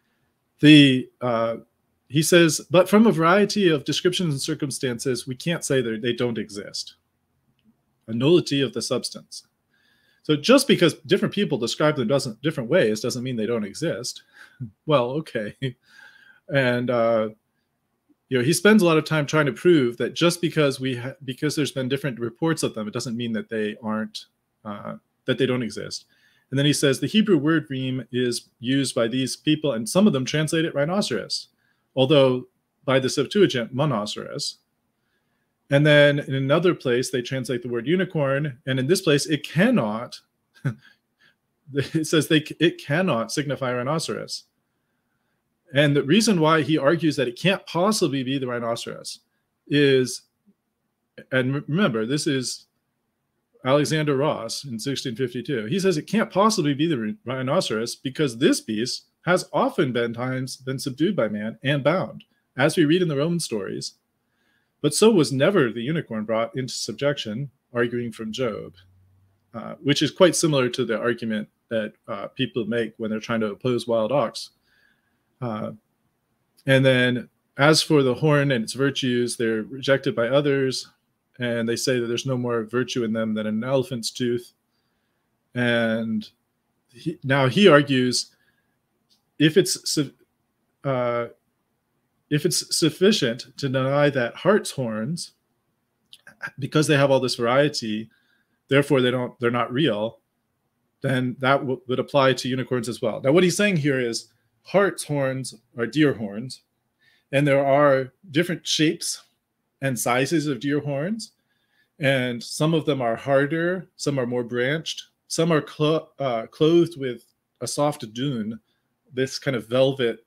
He says, but from a variety of descriptions and circumstances, we can't say that they don't exist. A nullity of the substance. So just because different people describe them different ways doesn't mean they don't exist. Well, okay. And he spends a lot of time trying to prove that just because there's been different reports of them, it doesn't mean that they aren't that they don't exist. And then he says the Hebrew word reem is used by these people, and some of them translate it rhinoceros, although by the Septuagint, monoceros. And then in another place, they translate the word unicorn. And in this place, it cannot, it says it cannot signify rhinoceros. And the reason why he argues that it can't possibly be the rhinoceros is, and remember, this is Alexander Ross in 1652. He says it can't possibly be the rhinoceros because this beast has often been subdued by man and bound, as we read in the Roman stories. But so was never the unicorn brought into subjection, arguing from Job, which is quite similar to the argument that people make when they're trying to oppose wild ox. And then as for the horn and its virtues, they're rejected by others, and they say that there's no more virtue in them than an elephant's tooth. And now he argues if it's sufficient to deny that hart's horns, because they have all this variety, therefore they're not real, then that would apply to unicorns as well. Now, what he's saying here is hart's horns are deer horns, and there are different shapes and sizes of deer horns, and some of them are harder, some are more branched, some are clothed with a soft dune, this kind of velvet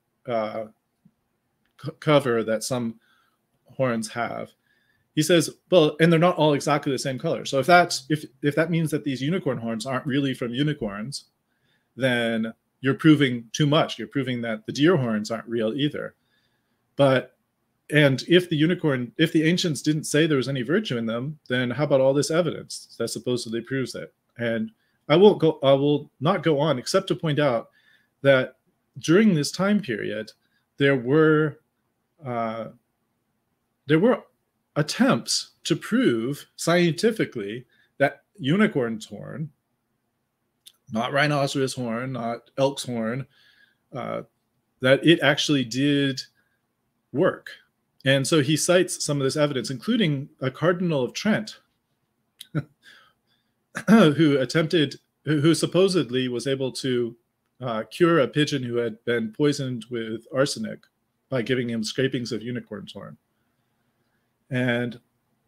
cover that some horns have. He says, well, and they're not all exactly the same color. So if that means that these unicorn horns aren't really from unicorns, then you're proving too much. You're proving that the deer horns aren't real either. And if the ancients didn't say there was any virtue in them, then how about all this evidence that supposedly proves it? And I will not go on except to point out that during this time period, there were attempts to prove scientifically that unicorn's horn, not rhinoceros horn, not elk's horn, that it actually did work. And so he cites some of this evidence, including a cardinal of Trent, who supposedly was able to cure a pigeon who had been poisoned with arsenic by giving him scrapings of unicorn's horn. And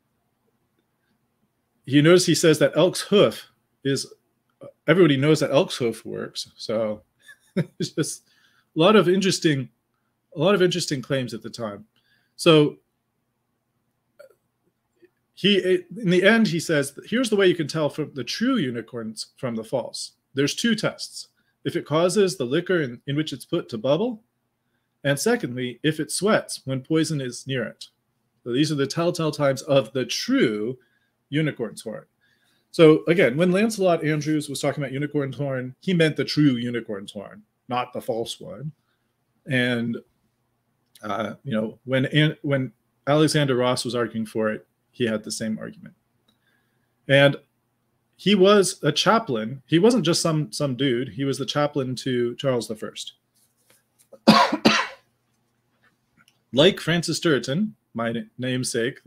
you notice he says that elk's hoof is, everybody knows that elk's hoof works. So it's just a lot of interesting claims at the time. So in the end, he says, here's the way you can tell from the true unicorns from the false. There's two tests. If it causes the liquor in which it's put to bubble, and secondly, if it sweats when poison is near it. So these are the telltale times of the true unicorn's horn. So again, when Lancelot Andrewes was talking about unicorn's horn, he meant the true unicorn's horn, not the false one. And when Alexander Ross was arguing for it, he had the same argument. And he was a chaplain. He wasn't just some dude. He was the chaplain to Charles I. Like Francis Turretin, my namesake,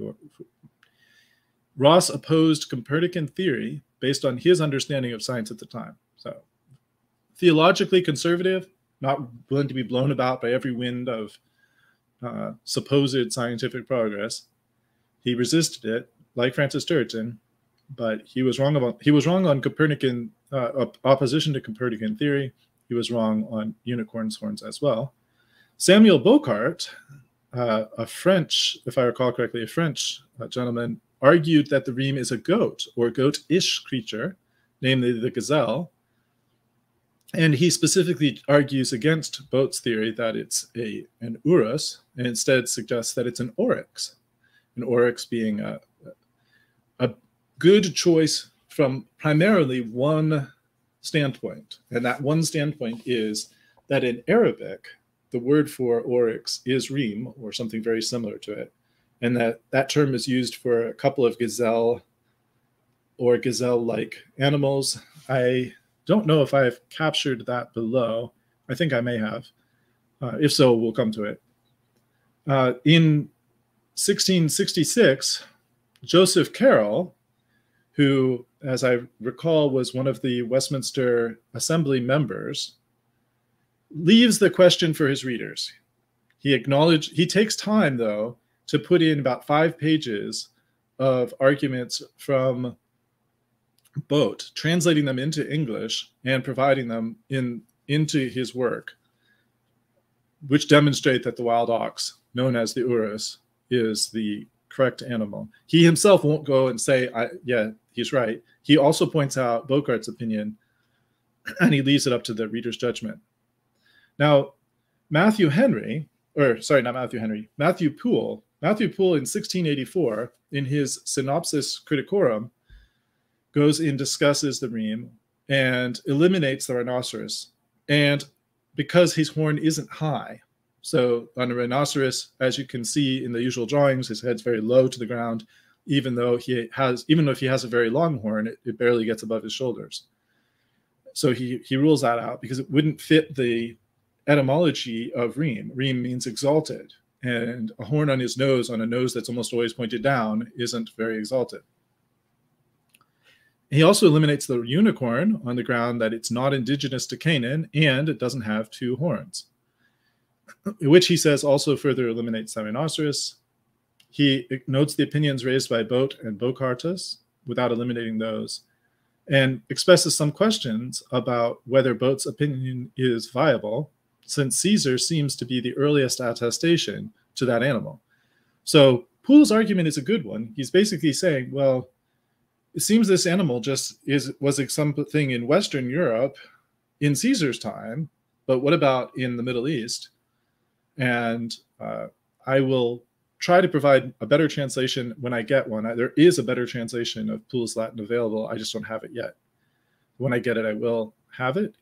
Ross opposed Copernican theory based on his understanding of science at the time. So theologically conservative, not willing to be blown about by every wind of supposed scientific progress. He resisted it, like Francis Turretin, but he was wrong on Copernican opposition to Copernican theory. He was wrong on unicorn's horns as well. Samuel Bocart, a French, if I recall correctly, a French gentleman, argued that the reem is a goat or goat-ish creature, namely the gazelle. And he specifically argues against Boat's theory that it's an urus, and instead suggests that it's an oryx. An oryx being a good choice from primarily one standpoint. And that one standpoint is that in Arabic, the word for oryx is reem, or something very similar to it. And that term is used for a couple of gazelle or gazelle-like animals. I don't know if I've captured that below. I think I may have. If so, we'll come to it. In 1666, Joseph Carroll, who, as I recall, was one of the Westminster Assembly members, leaves the question for his readers. He takes time, though, to put in about 5 pages of arguments from Boat, translating them into English and providing them into his work, which demonstrate that the wild ox, known as the urus, is the correct animal. He himself won't go and say, yeah, he's right. He also points out Bocart's opinion, and he leaves it up to the reader's judgment. Now, Matthew Poole in 1684, in his Synopsis Criticorum, goes and discusses the reem and eliminates the rhinoceros. And because his horn isn't high, so on a rhinoceros, as you can see in the usual drawings, his head's very low to the ground, even if he has a very long horn, it barely gets above his shoulders. So he rules that out because it wouldn't fit the etymology of reem. Reem means exalted, and a horn on his nose, on a nose that's almost always pointed down, isn't very exalted. He also eliminates the unicorn on the ground that it's not indigenous to Canaan and it doesn't have two horns, which he says also further eliminates the rhinoceros. He notes the opinions raised by Bote and Bochartus without eliminating those, and expresses some questions about whether Bote's opinion is viable, since Caesar seems to be the earliest attestation to that animal. So Poole's argument is a good one. He's basically saying, well, it seems this animal just was something in Western Europe in Caesar's time, but what about in the Middle East? And I will try to provide a better translation when I get one. There is a better translation of Poole's Latin available. I just don't have it yet. When I get it, I will have it.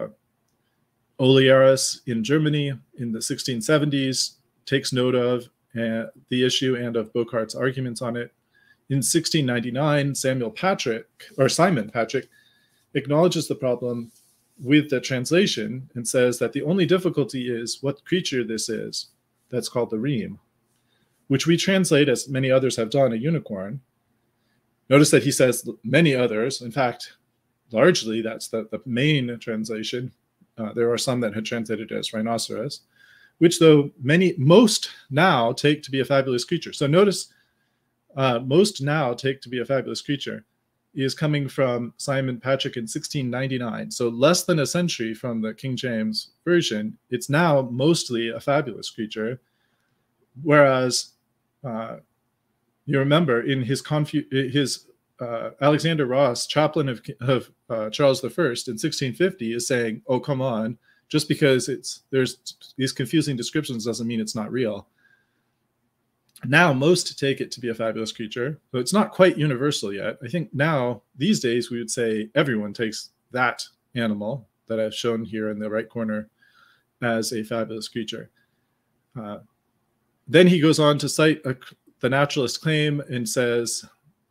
Olearis in Germany in the 1670s takes note of the issue and of Bochart's arguments on it. In 1699, Simon Patrick acknowledges the problem with the translation and says that the only difficulty is what creature this is. That's called the reem, which we translate, as many others have done, a unicorn. Notice that he says many others. In fact, largely that's the main translation. There are some that had translated it as rhinoceros, which most now take to be a fabulous creature. So notice most now take to be a fabulous creature is coming from Simon Patrick in 1699. So less than a century from the King James Version, it's now mostly a fabulous creature. Whereas you remember in his Alexander Ross, chaplain of Charles I in 1650, is saying, oh, come on, just because there's these confusing descriptions doesn't mean it's not real. Now most take it to be a fabulous creature, so it's not quite universal yet. I think now, these days, we would say everyone takes that animal that I've shown here in the right corner as a fabulous creature. Then he goes on to cite the naturalist claim and says,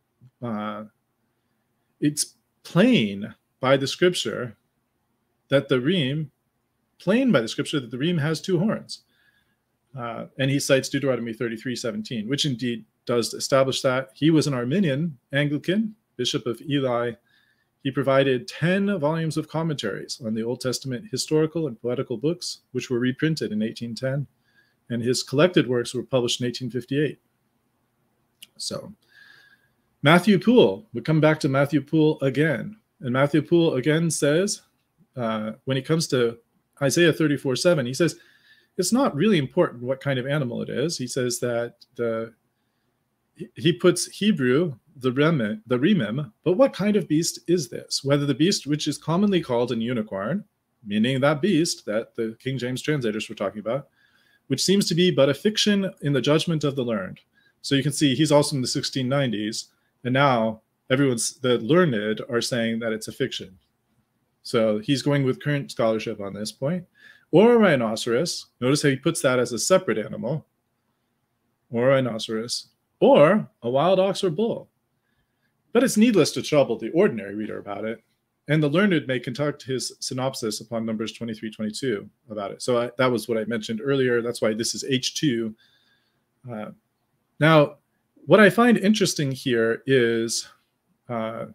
it's plain by the scripture that the reem has two horns. And he cites Deuteronomy 33:17, which indeed does establish that. He was an Arminian Anglican, Bishop of Ely. He provided 10 volumes of commentaries on the Old Testament historical and poetical books, which were reprinted in 1810. And his collected works were published in 1858. So Matthew Poole, we come back to Matthew Poole again. And Matthew Poole again says, when it comes to Isaiah 34:7, he says, it's not really important what kind of animal it is. He says that he puts Hebrew, the remim, but what kind of beast is this? Whether the beast which is commonly called an unicorn, meaning that beast that the King James translators were talking about, which seems to be but a fiction in the judgment of the learned. So you can see he's also in the 1690s, and now the learned are saying that it's a fiction. So he's going with current scholarship on this point. Or a rhinoceros. Notice how he puts that as a separate animal. Or a rhinoceros. Or a wild ox or bull. But it's needless to trouble the ordinary reader about it. And the learned may conduct his synopsis upon Numbers 23:22 about it. So that was what I mentioned earlier. That's why this is H2. Now, what I find interesting here is, let's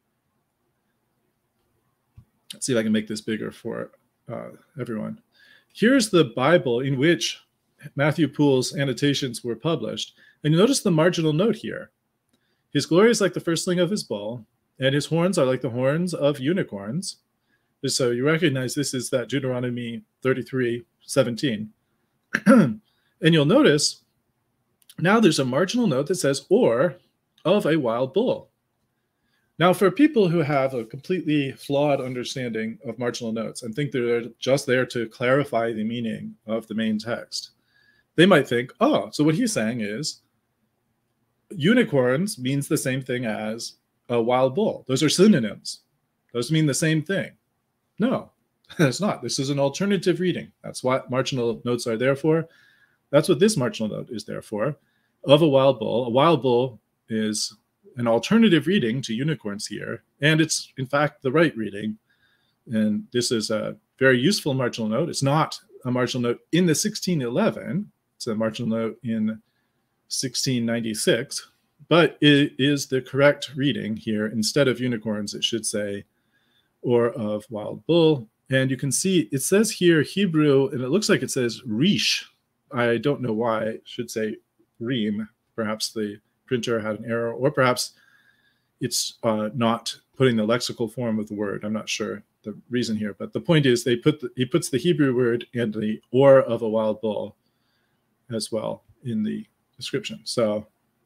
see if I can make this bigger for everyone. Here's the Bible in which Matthew Poole's annotations were published. And you notice the marginal note here. His glory is like the firstling of his bull, and his horns are like the horns of unicorns. So you recognize this is that Deuteronomy 33:17. And you'll notice now there's a marginal note that says, or of a wild bull. Now, for people who have a completely flawed understanding of marginal notes and think they're just there to clarify the meaning of the main text, they might think, oh, so what he's saying is unicorns means the same thing as a wild bull. Those are synonyms. Those mean the same thing. No, it's not. This is an alternative reading. That's what marginal notes are there for. That's what this marginal note is there for. Of a wild bull. A wild bull is an alternative reading to unicorns here, and it's in fact the right reading. And this is a very useful marginal note. It's not a marginal note in the 1611. It's a marginal note in 1696, but it is the correct reading here. Instead of unicorns, it should say, or of wild bull. And you can see it says here Hebrew, and it looks like it says Rish. I don't know why it should say Reem. Perhaps the printer had an error, or perhaps it's not putting the lexical form of the word. I'm not sure the reason here, but the point is he puts the Hebrew word and the or of a wild bull as well in the description. So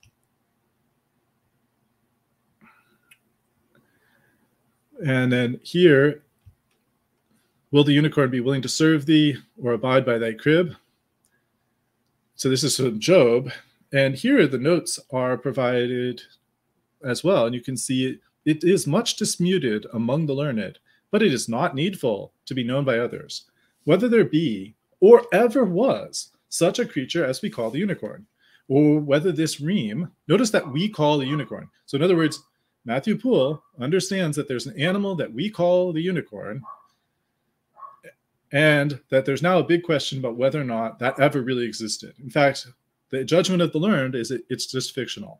and then here, will the unicorn be willing to serve thee or abide by thy crib? So this is from Job. And here the notes are provided as well. And you can see it is much disputed among the learned, but it is not needful to be known by others, whether there be or ever was such a creature as we call the unicorn, or whether this reem, notice that we call the unicorn. So in other words, Matthew Poole understands that there's an animal that we call the unicorn, and that there's now a big question about whether or not that ever really existed. In fact, the judgment of the learned is it's just fictional.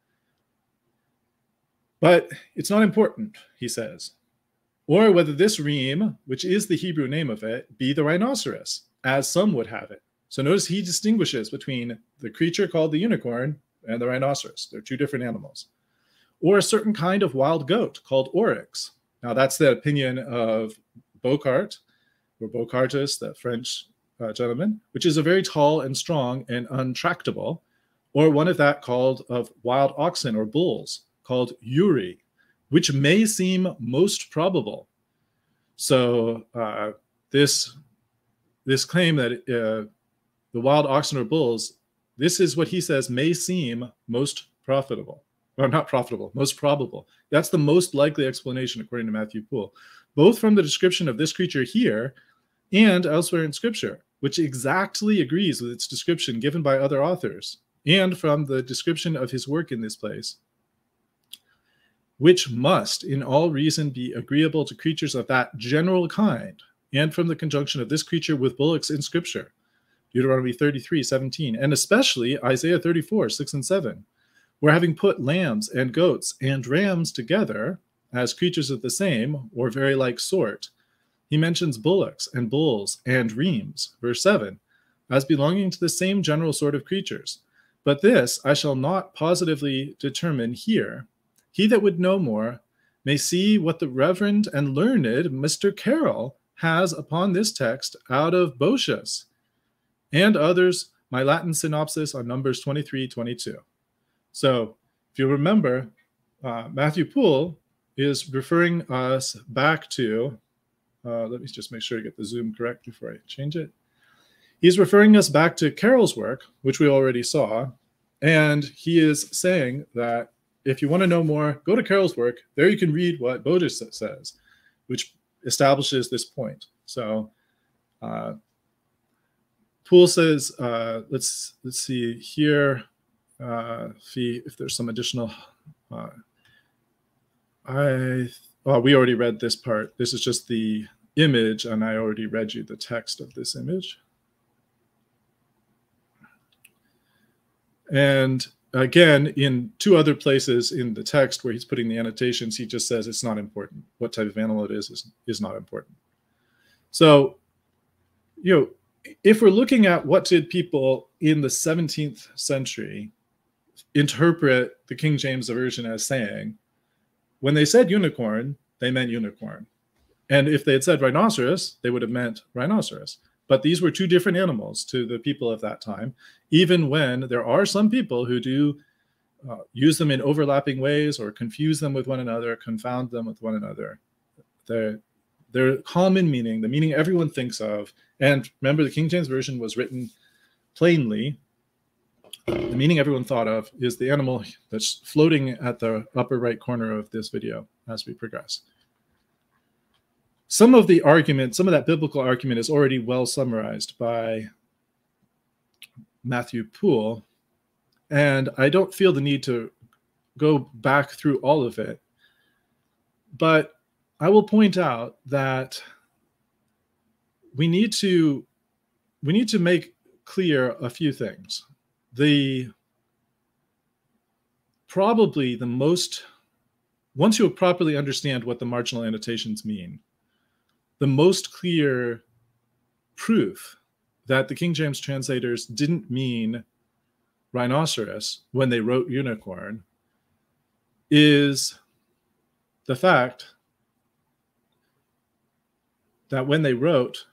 But it's not important, he says. Or whether this reem, which is the Hebrew name of it, be the rhinoceros, as some would have it. So notice he distinguishes between the creature called the unicorn and the rhinoceros. They're two different animals. Or a certain kind of wild goat called oryx. Now that's the opinion of Bocart, or Bocartus, the French gentleman, which is a very tall and strong and untractable, or one of that called of wild oxen or bulls called Uri, which may seem most probable. So this claim that the wild oxen or bulls, this is what he says may seem most profitable. Or not profitable, most probable. That's the most likely explanation according to Matthew Poole, both from the description of this creature here and elsewhere in Scripture, which exactly agrees with its description given by other authors, and from the description of his work in this place, which must in all reason be agreeable to creatures of that general kind, and from the conjunction of this creature with bullocks in Scripture, Deuteronomy 33:17, and especially Isaiah 34:6 and 7, where having put lambs and goats and rams together as creatures of the same or very like sort, he mentions bullocks and bulls and reams, verse 7, as belonging to the same general sort of creatures. But this I shall not positively determine here. He that would know more may see what the reverend and learned Mr. Carroll has upon this text out of Boetius, and others, my Latin synopsis on Numbers 23:22. So if you remember, Matthew Poole is referring us back to, let me just make sure to get the zoom correct before I change it. He's referring us back to Carroll's work, which we already saw, and he is saying that if you want to know more, go to Carroll's work. There you can read what Boetius says, which establishes this point. So Poole says, let's see here, if there's some additional. We already read this part. This is just the image, and I already read you the text of this image. And again, in two other places in the text where he's putting the annotations, he just says it's not important. What type of animal it is not important. So, if we're looking at what did people in the 17th century interpret the King James Version as saying, when they said unicorn, they meant unicorn. And if they had said rhinoceros, they would have meant rhinoceros. But these were two different animals to the people of that time, even when there are some people who do use them in overlapping ways or confuse them with one another, confound them with one another. Their common meaning, the meaning everyone thinks of, and remember the King James Version was written plainly, the meaning everyone thought of is the animal that's floating at the upper right corner of this video as we progress. Some of the argument, some of that biblical argument is already well summarized by Matthew Poole, and I don't feel the need to go back through all of it. But I will point out that we need to make clear a few things. Probably the most, once you properly understand what the marginal annotations mean, the most clear proof that the King James translators didn't mean rhinoceros when they wrote unicorn is the fact that when they wrote,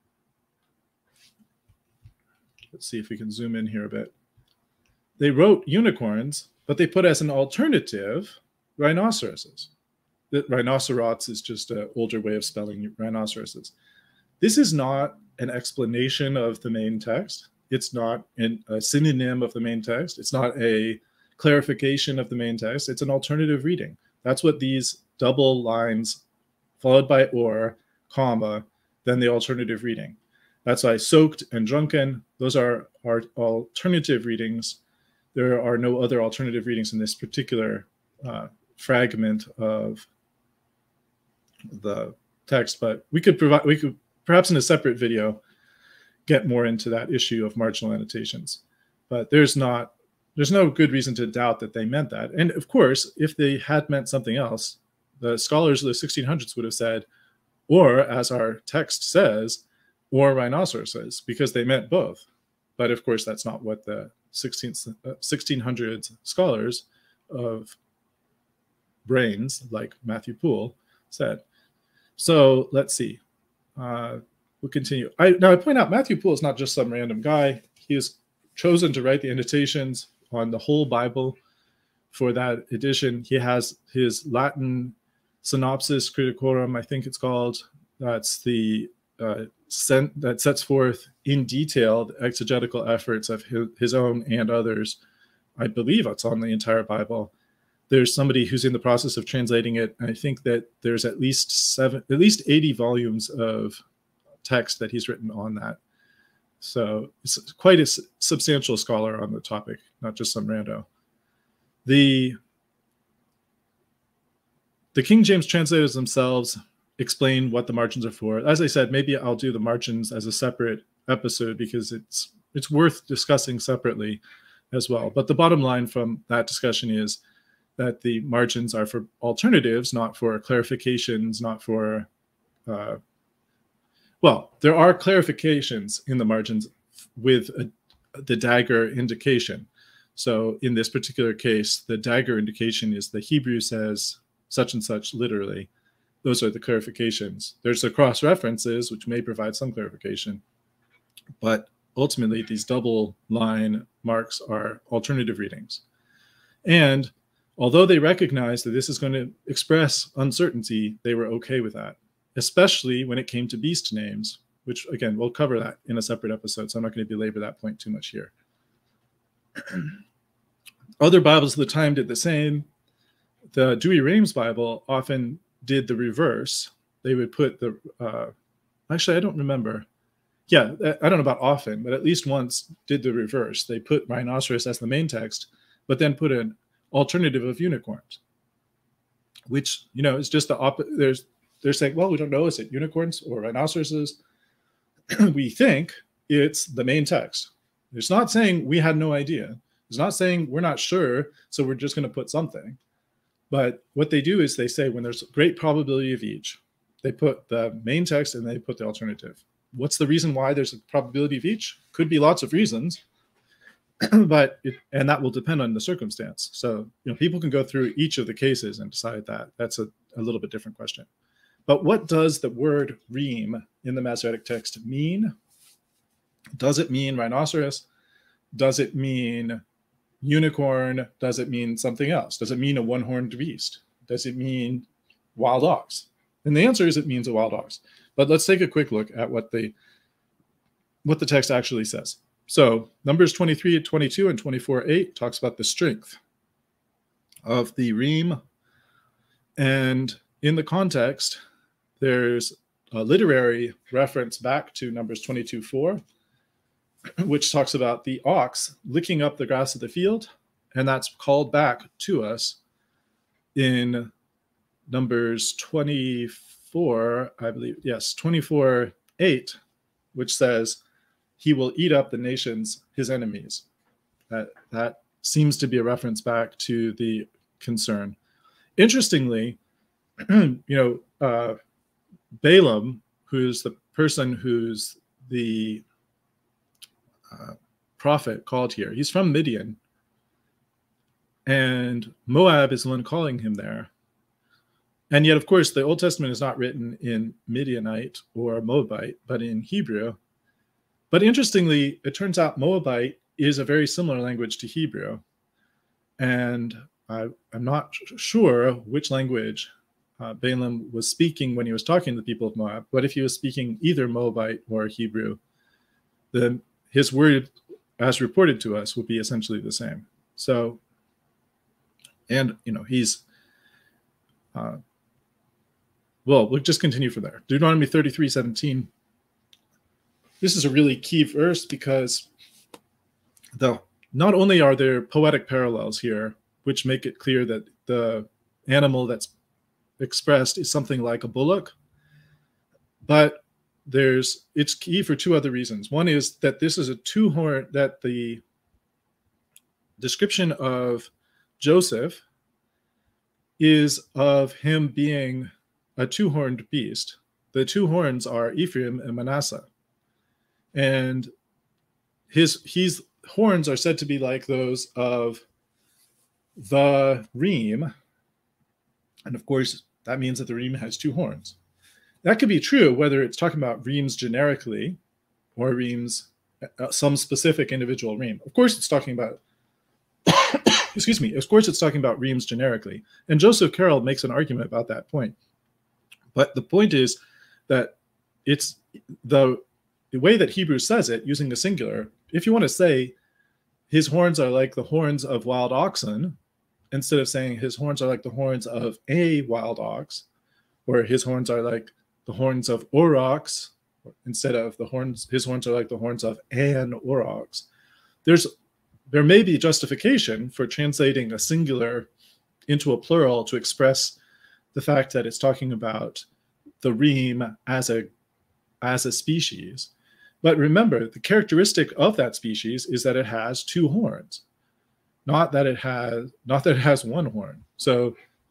let's see if we can zoom in here a bit, they wrote unicorns, but they put as an alternative rhinoceroses. The rhinocerots is just an older way of spelling rhinoceroses. This is not an explanation of the main text. It's not a synonym of the main text. It's not a clarification of the main text. It's an alternative reading. That's what these double lines followed by or, comma, then the alternative reading. That's why soaked and drunken, those are alternative readings. There are no other alternative readings in this particular fragment of the text, but we could perhaps in a separate video get more into that issue of marginal annotations. But there's no good reason to doubt that they meant that. And of course, if they had meant something else, the scholars of the 1600s would have said, or as our text says, or rhinoceroses, because they meant both. But of course, that's not what the 1600s scholars of brains, like Matthew Poole, said. So let's see. We'll continue. Now I point out Matthew Poole is not just some random guy. He has chosen to write the annotations on the whole Bible for that edition. He has his Latin Synopsis Criticorum, I think it's called. That's the that sets forth in detail the exegetical efforts of his own and others. I believe it's on the entire Bible. There's somebody who's in the process of translating it. I think that there's at least 80 volumes of text that he's written on that. So it's quite a substantial scholar on the topic, not just some rando. The King James translators themselves explain what the margins are for. As I said, maybe I'll do the margins as a separate episode because it's worth discussing separately as well. But the bottom line from that discussion is that the margins are for alternatives, not for clarifications, not for, well, there are clarifications in the margins with the dagger indication. So in this particular case, the dagger indication is the Hebrew says such and such literally. Those are the clarifications. There's the cross references, which may provide some clarification. But ultimately, these double line marks are alternative readings. And although they recognize that this is going to express uncertainty, they were okay with that, especially when it came to beast names, which, again, we'll cover that in a separate episode, so I'm not going to belabor that point too much here. Other Bibles of the time did the same. The Douay-Rheims Bible often did the reverse. They would put the, actually, I don't remember. Yeah, I don't know about often, but at least once did the reverse. They put rhinoceros as the main text, but then put an alternative of unicorns, which, you know, is just the opposite. They're saying, well, we don't know, is it unicorns or rhinoceroses? We think it's the main text. It's not saying we had no idea. It's not saying we're not sure, so we're just going to put something. But what they do is they say when there's great probability of each, they put the main text and they put the alternative. What's the reason why there's a probability of each? Could be lots of reasons, and that will depend on the circumstance. So, you know, people can go through each of the cases and decide that. That's a little bit different question. But what does the word reem in the Masoretic text mean? Does it mean rhinoceros? Does it mean unicorn? Does it mean something else? Does it mean a one-horned beast? Does it mean wild ox? And the answer is it means a wild ox. But let's take a quick look at what the text actually says. So Numbers 23:22 and 24:8 talks about the strength of the reem. And in the context, there's a literary reference back to Numbers 22:4, which talks about the ox licking up the grass of the field. And that's called back to us in Numbers 24, I believe, yes, 24:8, which says, he will eat up the nations, his enemies. That seems to be a reference back to the concern. Interestingly, Balaam, who's the person who's the prophet called here, he's from Midian, and Moab is the one calling him there. And yet, of course, the Old Testament is not written in Midianite or Moabite, but in Hebrew. But interestingly, it turns out Moabite is a very similar language to Hebrew. And I'm not sure which language Balaam was speaking when he was talking to the people of Moab, but if he was speaking either Moabite or Hebrew, then his word, as reported to us, would be essentially the same. So, and, he's, well, we'll just continue from there. Deuteronomy 33:17. This is a really key verse because not only are there poetic parallels here, which make it clear that the animal that's expressed is something like a bullock, but it's key for two other reasons. One is that this is a two-horn, that the description of Joseph is of him being a two-horned beast. The two horns are Ephraim and Manasseh. And his horns are said to be like those of the reem. And of course, that means that the reem has two horns. That could be true whether it's talking about reams generically or reams, some specific individual reem. Of course, it's talking about, excuse me, of course, it's talking about reams generically. And Joseph Carroll makes an argument about that point. But the point is that it's the way that Hebrew says it, using the singular. If you want to say his horns are like the horns of wild oxen, instead of saying his horns are like the horns of a wild ox, or his horns are like the horns of aurochs, instead of his horns are like the horns of an aurochs, there may be justification for translating a singular into a plural to express the fact that it's talking about the reem as a species. But remember, the characteristic of that species is that it has two horns, not that it has one horn. So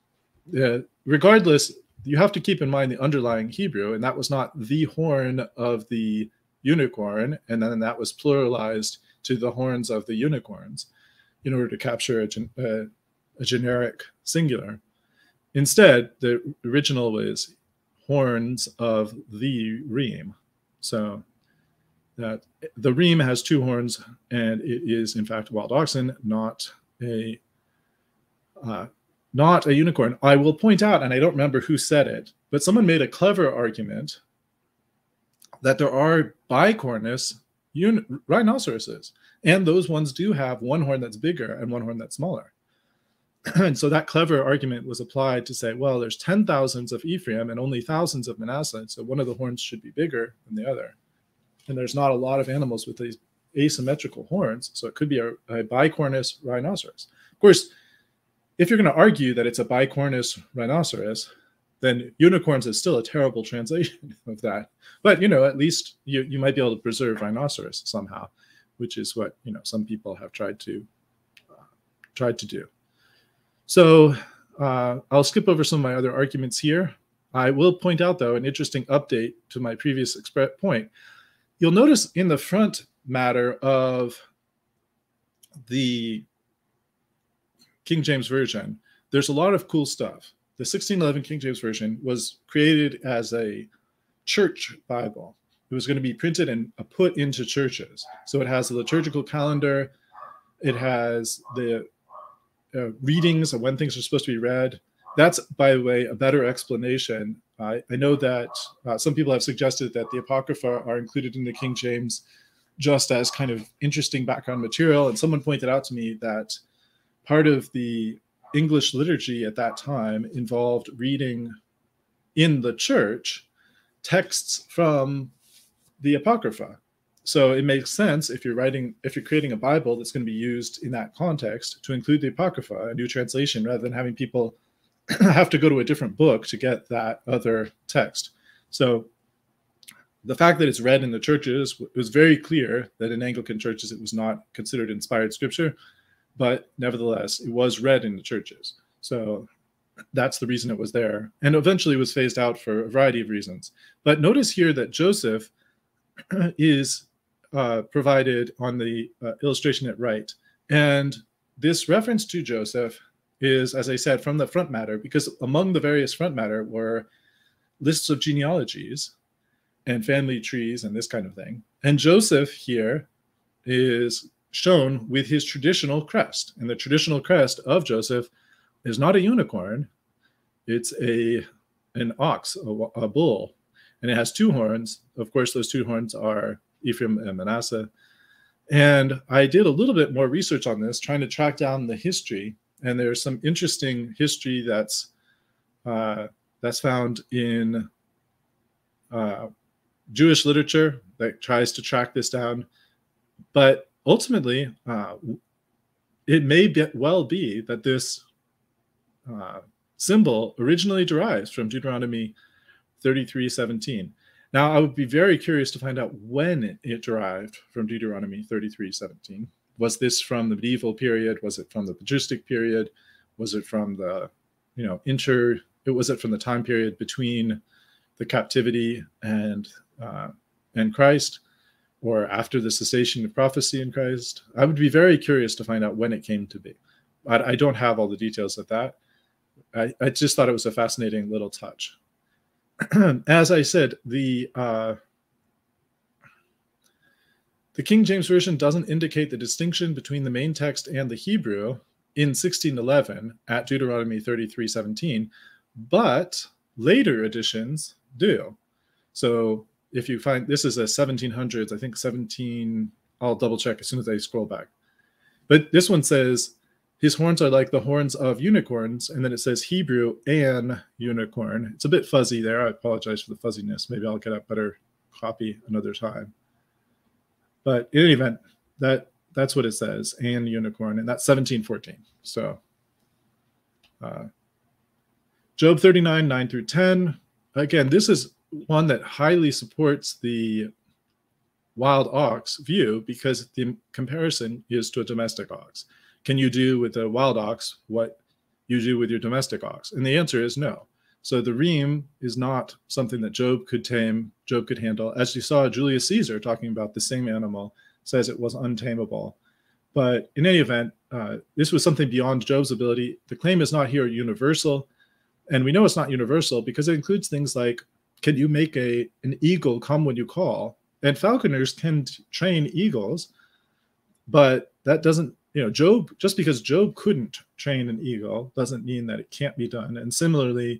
regardless, you have to keep in mind the underlying Hebrew, and that was not the horn of the unicorn, and then that was pluralized to the horns of the unicorns in order to capture a generic singular. Instead, the original was horns of the reem. So that the reem has two horns, and it is in fact wild oxen, not a unicorn. I will point out, and I don't remember who said it, but someone made a clever argument that there are bicornous rhinoceroses, and those ones do have one horn that's bigger and one horn that's smaller. And so that clever argument was applied to say, well, there's 10,000s of Ephraim and only thousands of Manasseh, so one of the horns should be bigger than the other. And there's not a lot of animals with these asymmetrical horns, so it could be a bicornous rhinoceros. Of course, if you're going to argue that it's a bicornous rhinoceros, then unicorns is still a terrible translation of that. But, at least you might be able to preserve rhinoceros somehow, which is what, some people have tried to do. So I'll skip over some of my other arguments here. I will point out, though, an interesting update to my previous point. You'll notice in the front matter of the King James Version, there's a lot of cool stuff. The 1611 King James Version was created as a church Bible. It was going to be printed and put into churches. So it has the liturgical calendar. It has the readings of when things are supposed to be read. That's, by the way, a better explanation. I know that some people have suggested that the Apocrypha are included in the King James just as kind of interesting background material. And someone pointed out to me that part of the English liturgy at that time involved reading in the church texts from the Apocrypha. So it makes sense if you're creating a Bible that's going to be used in that context to include the Apocrypha, a new translation, rather than having people have to go to a different book to get that other text. So the fact that it's read in the churches, it was very clear that in Anglican churches it was not considered inspired scripture, but nevertheless it was read in the churches. So that's the reason it was there, and eventually was phased out for a variety of reasons. But notice here that Joseph is provided on the illustration at right, and this reference to Joseph is, as I said, from the front matter, because among the various front matter were lists of genealogies and family trees and this kind of thing. And Joseph here is shown with his traditional crest, and the traditional crest of Joseph is not a unicorn, it's an ox, a bull, and it has two horns. Of course, those two horns are Ephraim and Manasseh. And I did a little bit more research on this, trying to track down the history, and there's some interesting history that's found in Jewish literature that tries to track this down. But ultimately, it may well be that this symbol originally derives from Deuteronomy 33:17. Now, I would be very curious to find out when it derived from Deuteronomy 33:17. Was this from the medieval period? Was it from the patristic period? Was it from the, was it from the time period between the captivity and Christ, or after the cessation of prophecy in Christ? I would be very curious to find out when it came to be. I don't have all the details of that. I just thought it was a fascinating little touch. As I said, the King James Version doesn't indicate the distinction between the main text and the Hebrew in 1611 at Deuteronomy 33:17, but later editions do. So if you find, this is a 1700s, I think 17, I'll double check as soon as I scroll back. But this one says, his horns are like the horns of unicorns, and then it says Hebrew an unicorn. It's a bit fuzzy there. I apologize for the fuzziness. Maybe I'll get a better copy another time. But in any event, that's what it says, an unicorn, and that's 1714. So Job 39, 9 through 10. Again, this is one that highly supports the wild ox view, because the comparison is to a domestic ox. Can you do with a wild ox what you do with your domestic ox? And the answer is no. So the reem is not something that Job could tame, Job could handle. As you saw, Julius Caesar, talking about the same animal, says it was untamable. But in any event, this was something beyond Job's ability. The claim is not here universal. And we know it's not universal because it includes things like, can you make an eagle come when you call? And falconers can train eagles, but that doesn't, Job, just because Job couldn't train an eagle doesn't mean that it can't be done. And similarly,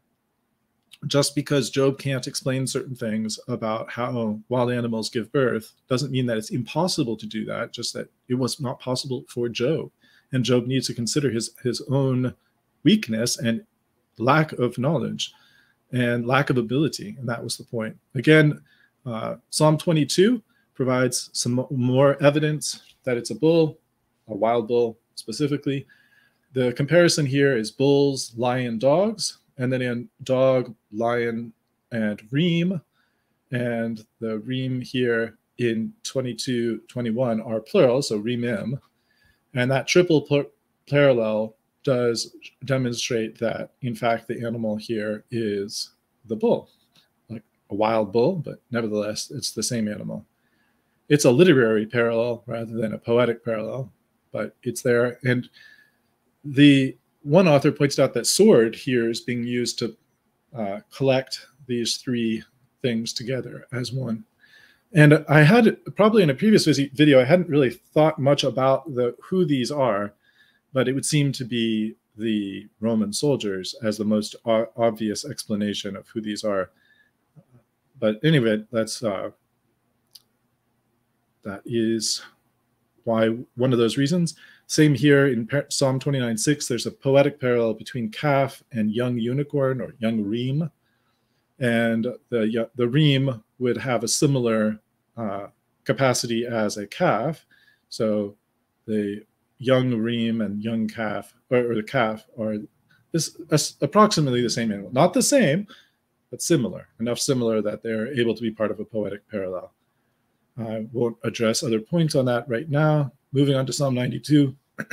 just because Job can't explain certain things about how wild animals give birth doesn't mean that it's impossible to do that, just that it was not possible for Job. And Job needs to consider his own weakness and lack of knowledge and lack of ability. And that was the point. Again, Psalm 22 provides some more evidence that it's a bull, a wild bull specifically. The comparison here is bulls, lion, dogs, and then in dog, lion, and reem. And the reem here in 22:21 are plural, so reemim. And that triple parallel does demonstrate that, in fact, the animal here is the bull, like a wild bull, but nevertheless, it's the same animal. It's a literary parallel rather than a poetic parallel, but it's there. And the one author points out that sword here is being used to collect these three things together as one. And I had, probably in a previous video, I hadn't really thought much about who these are, but it would seem to be the Roman soldiers as the most obvious explanation of who these are. But anyway, that is why, one of those reasons. Same here in Psalm 29:6, there's a poetic parallel between calf and young unicorn or young reem. And the reem would have a similar capacity as a calf. So the young reem and young calf, or the calf, are approximately the same animal. Not the same, but similar. Enough similar that they're able to be part of a poetic parallel. I won't address other points on that right now. Moving on to Psalm 92.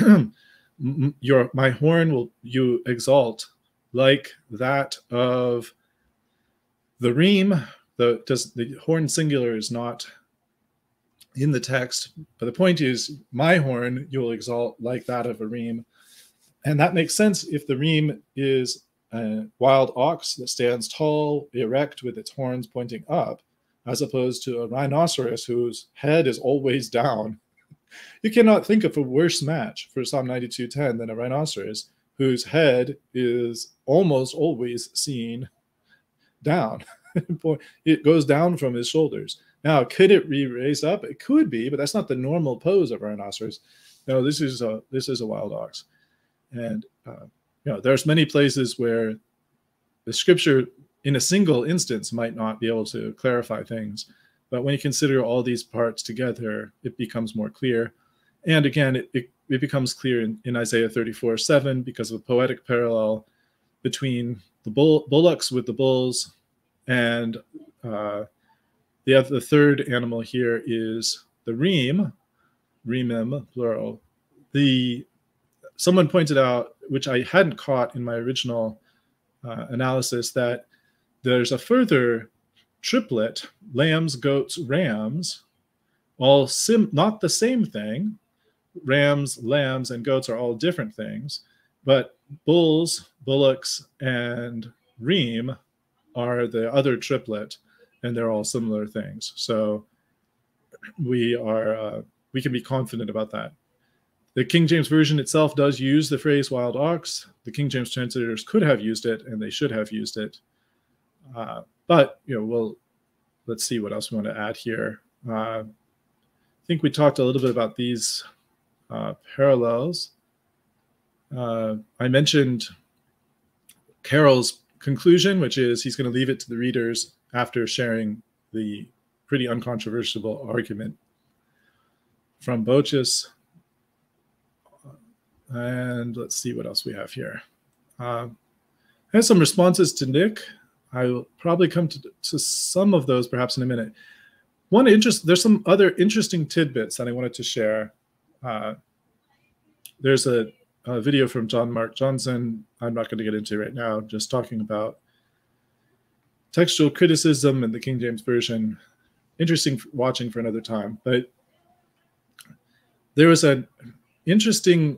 My horn will you exalt like that of the reem. The horn singular is not in the text, but the point is, my horn you will exalt like that of a reem. And that makes sense if the reem is a wild ox that stands tall, erect, with its horns pointing up, as opposed to a rhinoceros whose head is always down. You cannot think of a worse match for Psalm 92:10 than a rhinoceros whose head is almost always seen down. It goes down from his shoulders. Now, could it be raised up? It could be, but that's not the normal pose of a rhinoceros. No, this is a wild ox. And there's many places where the scripture in a single instance might not be able to clarify things, but when you consider all these parts together, it becomes more clear. And again, it becomes clear in Isaiah 34:7 because of a poetic parallel between the bullocks with the bulls, and the third animal here is the reem, reemim, plural. Someone pointed out, which I hadn't caught in my original analysis, that there's a further triplet, lambs, goats, rams, all not the same thing. Rams, lambs, and goats are all different things, but bulls, bullocks, and reem are the other triplet, and they're all similar things. So we can be confident about that. The King James Version itself does use the phrase wild ox. The King James translators could have used it, and they should have used it. But let's see what else we want to add here. I think we talked a little bit about these parallels. I mentioned Carroll's conclusion, which is he's going to leave it to the readers after sharing the pretty uncontroversial argument from Bochus. And let's see what else we have here. I have some responses to Nick. I will probably come to some of those perhaps in a minute. There's some other interesting tidbits that I wanted to share. There's a video from John Mark Johnson I'm not going to get into right now, just talking about textual criticism and the King James Version. Interesting watching for another time. But there was an interesting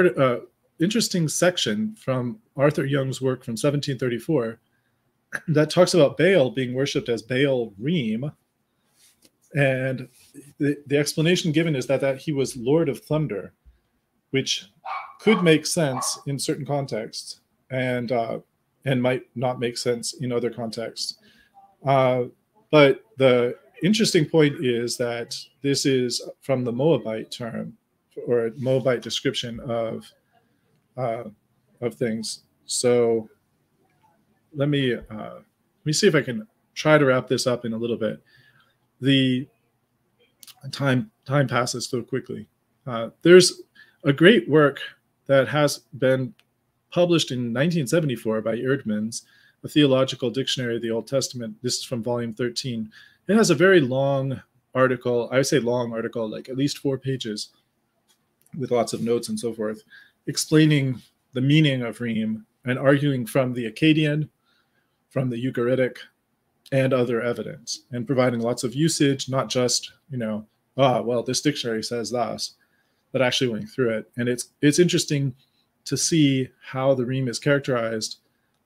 section from Arthur Young's work from 1734 that talks about Baal being worshipped as Baal Reem. And the explanation given is that he was Lord of Thunder, which could make sense in certain contexts and might not make sense in other contexts. But the interesting point is that this is from the Moabite term, or Moabite description of things. So let me see if I can try to wrap this up in a little bit. The time passes so quickly. There's a great work that has been published in 1974 by Eerdmans, a theological dictionary of the Old Testament. This is from volume 13. It has a very long article. I would say long article, like at least 4 pages, with lots of notes and so forth, explaining the meaning of reem and arguing from the Akkadian, from the Ugaritic, and other evidence, and providing lots of usage, not just, well, this dictionary says thus, but actually going through it. And it's interesting to see how the reem is characterized.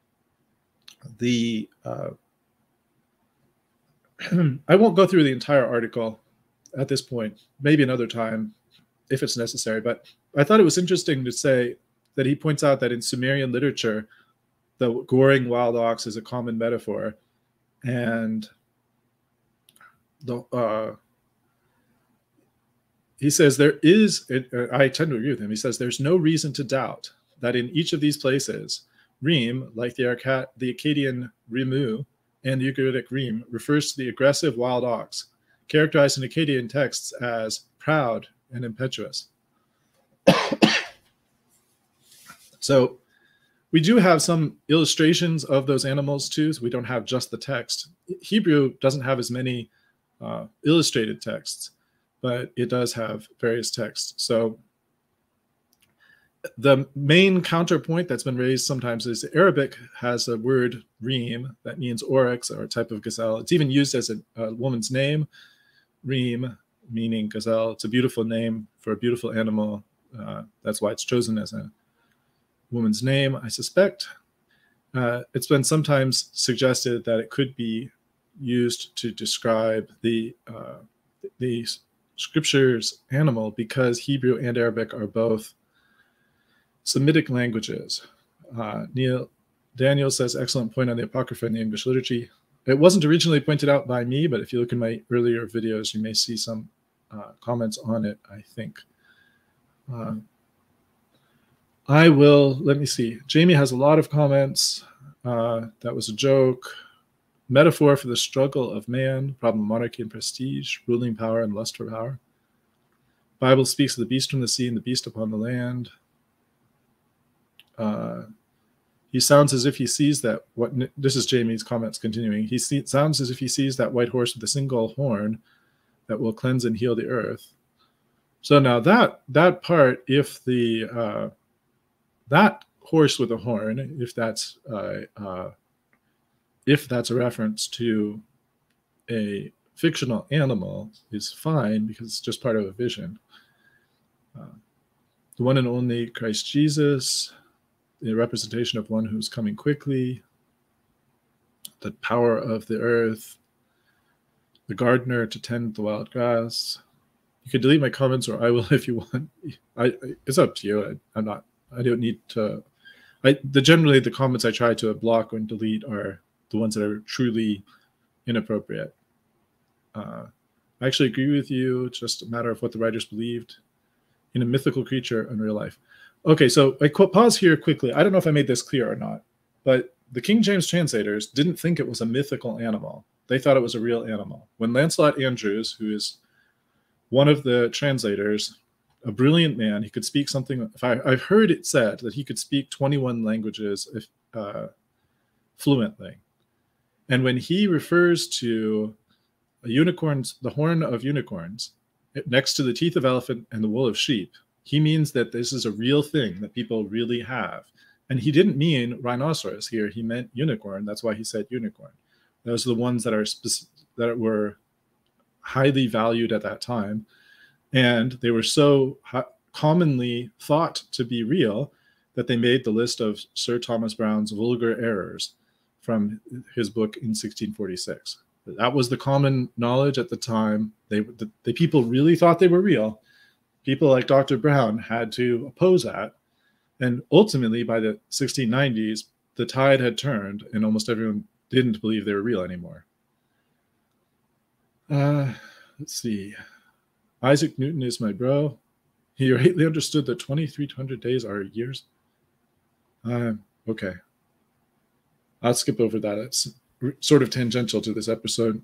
I won't go through the entire article at this point, maybe another time if it's necessary, but I thought it was interesting to say that he points out that in Sumerian literature, the goring wild ox is a common metaphor. And he says I tend to agree with him. He says there's no reason to doubt that in each of these places, reem, like the Akkadian rimu and the Ugaritic reem, refers to the aggressive wild ox, characterized in Akkadian texts as proud and impetuous. So We do have some illustrations of those animals too, so we don't have just the text. Hebrew doesn't have as many illustrated texts, but it does have various texts. So the main counterpoint that's been raised sometimes is Arabic has a word reem that means oryx or a type of gazelle. It's even used as a woman's name, reem, meaning gazelle. It's a beautiful name for a beautiful animal. That's why it's chosen as a woman's name, I suspect. It's been sometimes suggested that it could be used to describe the scripture's animal because Hebrew and Arabic are both Semitic languages. Daniel says, excellent point on the Apocrypha in the English liturgy. It wasn't originally pointed out by me, but if you look in my earlier videos, you may see some comments on it, I think. I will, let me see. Jamie has a lot of comments. That was a joke. Metaphor for the struggle of man, problem of monarchy and prestige, ruling power and lust for power. Bible speaks of the beast from the sea and the beast upon the land. He sounds as if he sees that, this is Jamie's comments continuing. He sounds as if he sees that white horse with a single horn that will cleanse and heal the earth. So now that part, if the that horse with a horn, if that's a reference to a fictional animal, is fine because it's just part of a vision. The one and only Christ Jesus, the representation of one who's coming quickly, the power of the earth, the gardener to tend the wild grass. You can delete my comments, or I will if you want. It's up to you. I don't need to. Generally, the comments I try to block and delete are the ones that are truly inappropriate. I actually agree with you. It's just a matter of what the writers believed in a mythical creature in real life. Okay, so I pause here quickly. I don't know if I made this clear or not, but the King James translators didn't think it was a mythical animal. They thought it was a real animal. When Lancelot Andrews, who is one of the translators, a brilliant man, he could speak something. I've heard it said that he could speak 21 languages fluently. And when he refers to unicorns, the horn of unicorns, next to the teeth of elephant and the wool of sheep, he means that this is a real thing that people really have. And he didn't mean rhinoceros here. He meant unicorn. That's why he said unicorn. Those are the ones that were highly valued at that time. And they were so commonly thought to be real that they made the list of Sir Thomas Browne's vulgar errors from his book in 1646. That was the common knowledge at the time. The people really thought they were real. People like Dr. Brown had to oppose that. And ultimately, by the 1690s, the tide had turned and almost everyone didn't believe they were real anymore. Let's see. Isaac Newton is my bro. He rightly understood that 2300 days are years. Okay. I'll skip over that. It's sort of tangential to this episode.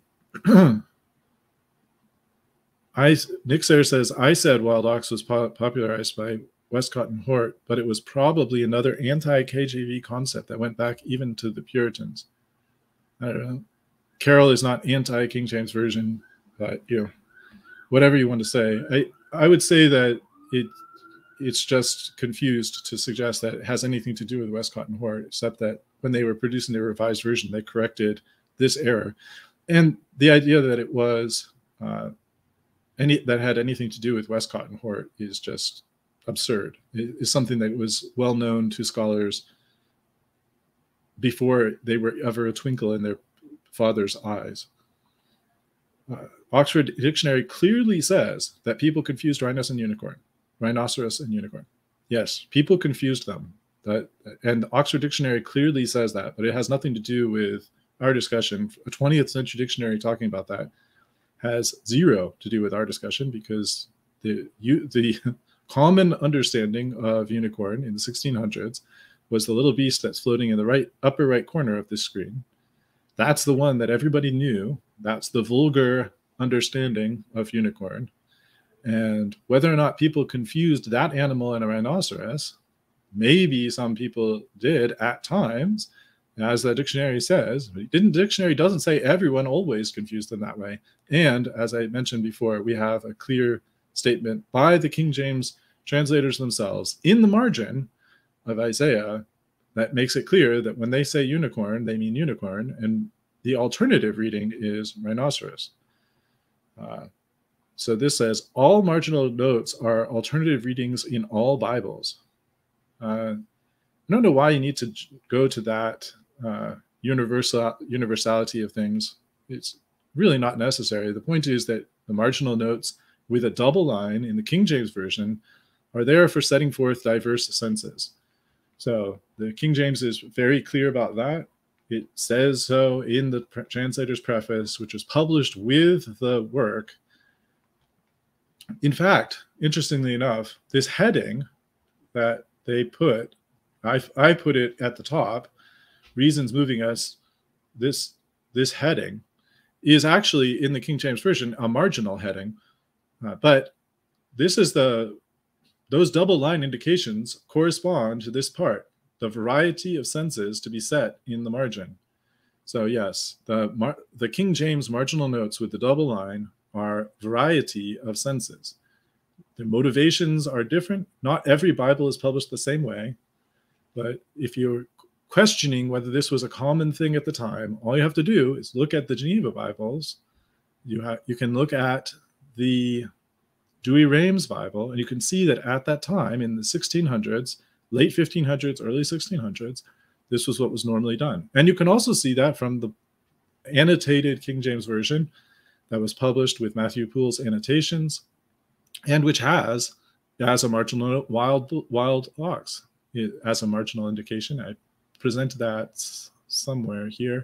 Nick Sayre says, I said Wild Ox was popularized by Westcott and Hort, but it was probably another anti-KJV concept that went back even to the Puritans. I don't know. Carroll is not anti-King James Version, but whatever you want to say. I would say that it's just confused to suggest that it has anything to do with Westcott and Hort, except that when they were producing their revised version, they corrected this error. And the idea that it was that had anything to do with Westcott and Hort is just absurd. It is something that was well known to scholars before they were ever a twinkle in their father's eyes. Oxford Dictionary clearly says that people confused rhinoceros and unicorn. Yes, people confused them. And Oxford Dictionary clearly says that, but it has nothing to do with our discussion. A 20th century dictionary talking about that has zero to do with our discussion, because the common understanding of unicorn in the 1600s was the little beast that's floating in the upper right corner of this screen. That's the one that everybody knew. That's the vulgar understanding of unicorn. And whether or not people confused that animal and a rhinoceros Maybe some people did at times, as the dictionary says. But the dictionary doesn't say everyone always confused them that way. And as I mentioned before, we have a clear statement by the King James translators themselves in the margin of Isaiah that makes it clear that when they say unicorn, they mean unicorn, and the alternative reading is rhinoceros. So this says all marginal notes are alternative readings in all Bibles. I don't know why you need to go to that universality of things. It's really not necessary. The point is that the marginal notes with a double line in the King James Version are there for setting forth diverse senses. So the King James is very clear about that. It says so in the translator's preface, which was published with the work. In fact, interestingly enough, this heading that they put, I put it at the top, reasons moving us, this heading is actually in the King James Version a marginal heading, but this is those double line indications correspond to this part, the variety of senses to be set in the margin. So yes, the King James marginal notes with the double line are variety of senses. The motivations are different. Not every Bible is published the same way, but if you're questioning whether this was a common thing at the time, all you have to do is look at the Geneva Bibles. You can look at the Douay-Rheims Bible, and you can see that at that time in the 1600s, late 1500s, early 1600s, this was what was normally done. And you can also see that from the annotated King James Version that was published with Matthew Poole's annotations, and which has, as a marginal note, wild ox as a marginal indication. I presented that somewhere here.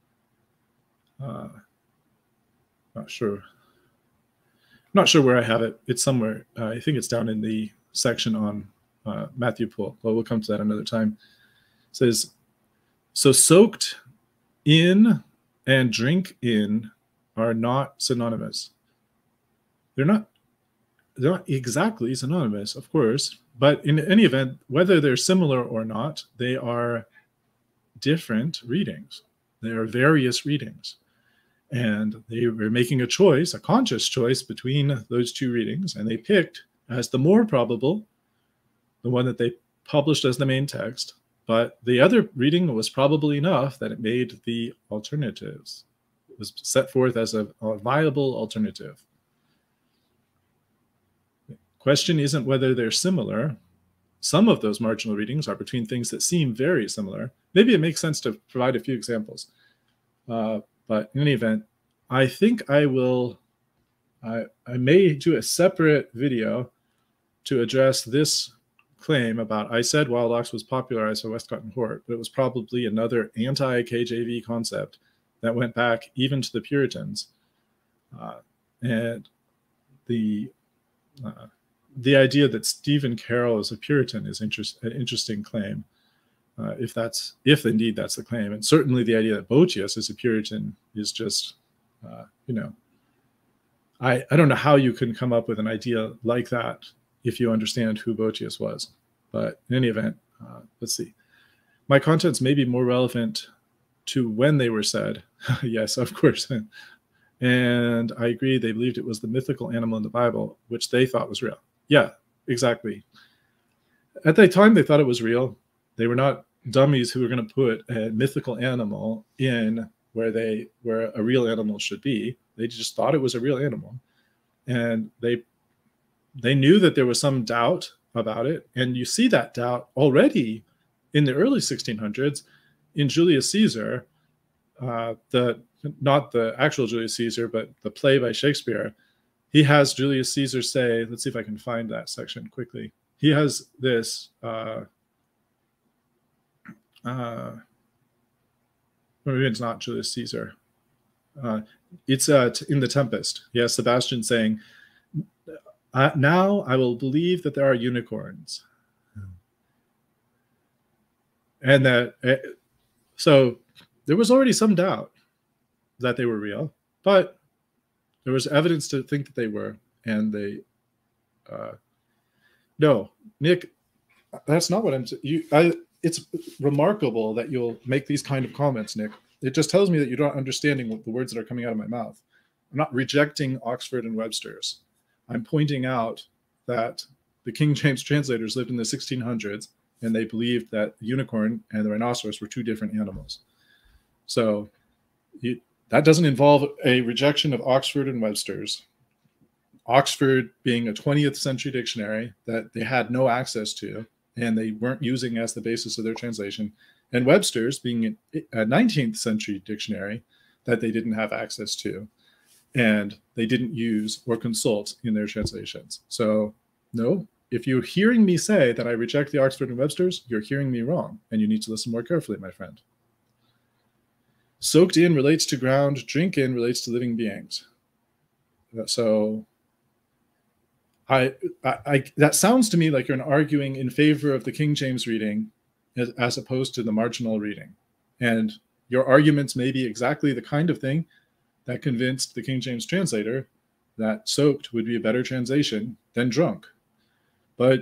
Not sure where I have it. It's somewhere. I think it's down in the section on Matthew Poole, but we'll come to that another time. It says, so soaked in and drink in are not synonymous. They're not exactly synonymous, of course, but in any event, whether they're similar or not, they are different readings. They are various readings. And they were making a choice, a conscious choice between those two readings, and they picked as the more probable, the one that they published as the main text, but the other reading was probably enough that it made the alternatives. It was set forth as a viable alternative. The question isn't whether they're similar. Some of those marginal readings are between things that seem very similar. Maybe it makes sense to provide a few examples. But in any event, I think I may do a separate video to address this claim about, I said Wild Ox was popularized by Westcott and Hort, but it was probably another anti-KJV concept that went back even to the Puritans. And the idea that Stephen Carroll is a Puritan is an interesting claim. If indeed that's the claim, and certainly the idea that Boetius is a Puritan is just, I don't know how you can come up with an idea like that if you understand who Boetius was. But in any event, let's see. My contents may be more relevant to when they were said. Yes, of course. And I agree, they believed it was the mythical animal in the Bible, which they thought was real. Yeah, exactly. At that time, they thought it was real. They were not dummies who were going to put a mythical animal in where a real animal should be. They just thought it was a real animal. And they knew that there was some doubt about it. And you see that doubt already in the early 1600s in Julius Caesar, not the actual Julius Caesar, but the play by Shakespeare. He has Julius Caesar say, let's see if I can find that section quickly. He has this, maybe it's not Julius Caesar. It's in The Tempest. He has Sebastian saying, now I will believe that there are unicorns. And so there was already some doubt that they were real, but there was evidence to think that they were. And no, Nick, That's not what it's remarkable that you'll make these kind of comments, Nick. It just tells me that you're not understanding what the words that are coming out of my mouth. I'm not rejecting Oxford and Webster's. I'm pointing out that the King James translators lived in the 1600s, and they believed that the unicorn and the rhinoceros were two different animals. So that doesn't involve a rejection of Oxford and Webster's. Oxford being a 20th century dictionary that they had no access to, and they weren't using as the basis of their translation, and Webster's being a 19th century dictionary that they didn't have access to, and they didn't use or consult in their translations. So no, if you're hearing me say that I reject the Oxford and Webster's, you're hearing me wrong, and you need to listen more carefully, my friend. Soaked in relates to ground, drink in relates to living beings. So that sounds to me like you're arguing in favor of the King James reading as opposed to the marginal reading. And your arguments may be exactly the kind of thing that convinced the King James translator that soaked would be a better translation than drunk. But,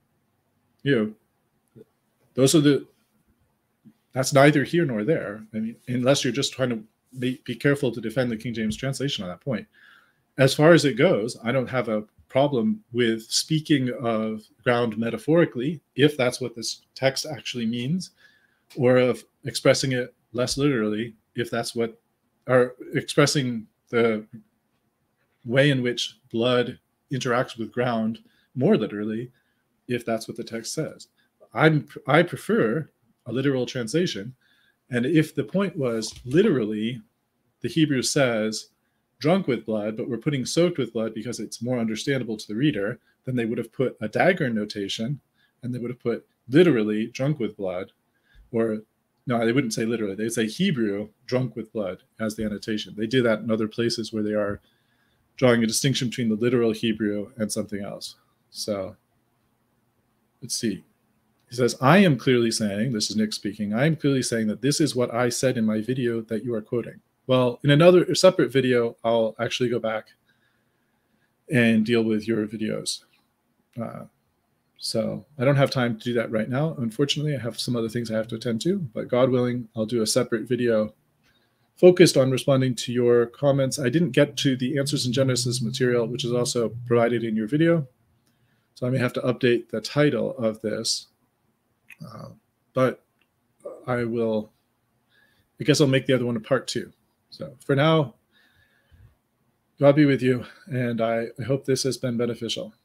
that's neither here nor there. I mean, unless you're just trying to be careful to defend the King James translation on that point. As far as it goes, I don't have a problem with speaking of ground metaphorically, if that's what this text actually means, or of expressing it less literally, if that's what, or expressing the way in which blood interacts with ground more literally, if that's what the text says. I prefer a literal translation. And if the point was literally, the Hebrew says, drunk with blood, but we're putting soaked with blood because it's more understandable to the reader, then they would have put a dagger notation, and they would have put literally drunk with blood, or no, they wouldn't say literally. They'd say Hebrew drunk with blood as the annotation. They do that in other places where they are drawing a distinction between the literal Hebrew and something else. So let's see. He says, I am clearly saying, this is Nick speaking, I am clearly saying that this is what I said in my video that you are quoting. Well, in another separate video, I'll actually go back and deal with your videos. So I don't have time to do that right now. Unfortunately, I have some other things I have to attend to, but God willing, I'll do a separate video focused on responding to your comments. I didn't get to the Answers in Genesis material, which is also provided in your video. So I may have to update the title of this, but I guess I'll make the other one a part 2. So for now, God be with you, and I hope this has been beneficial.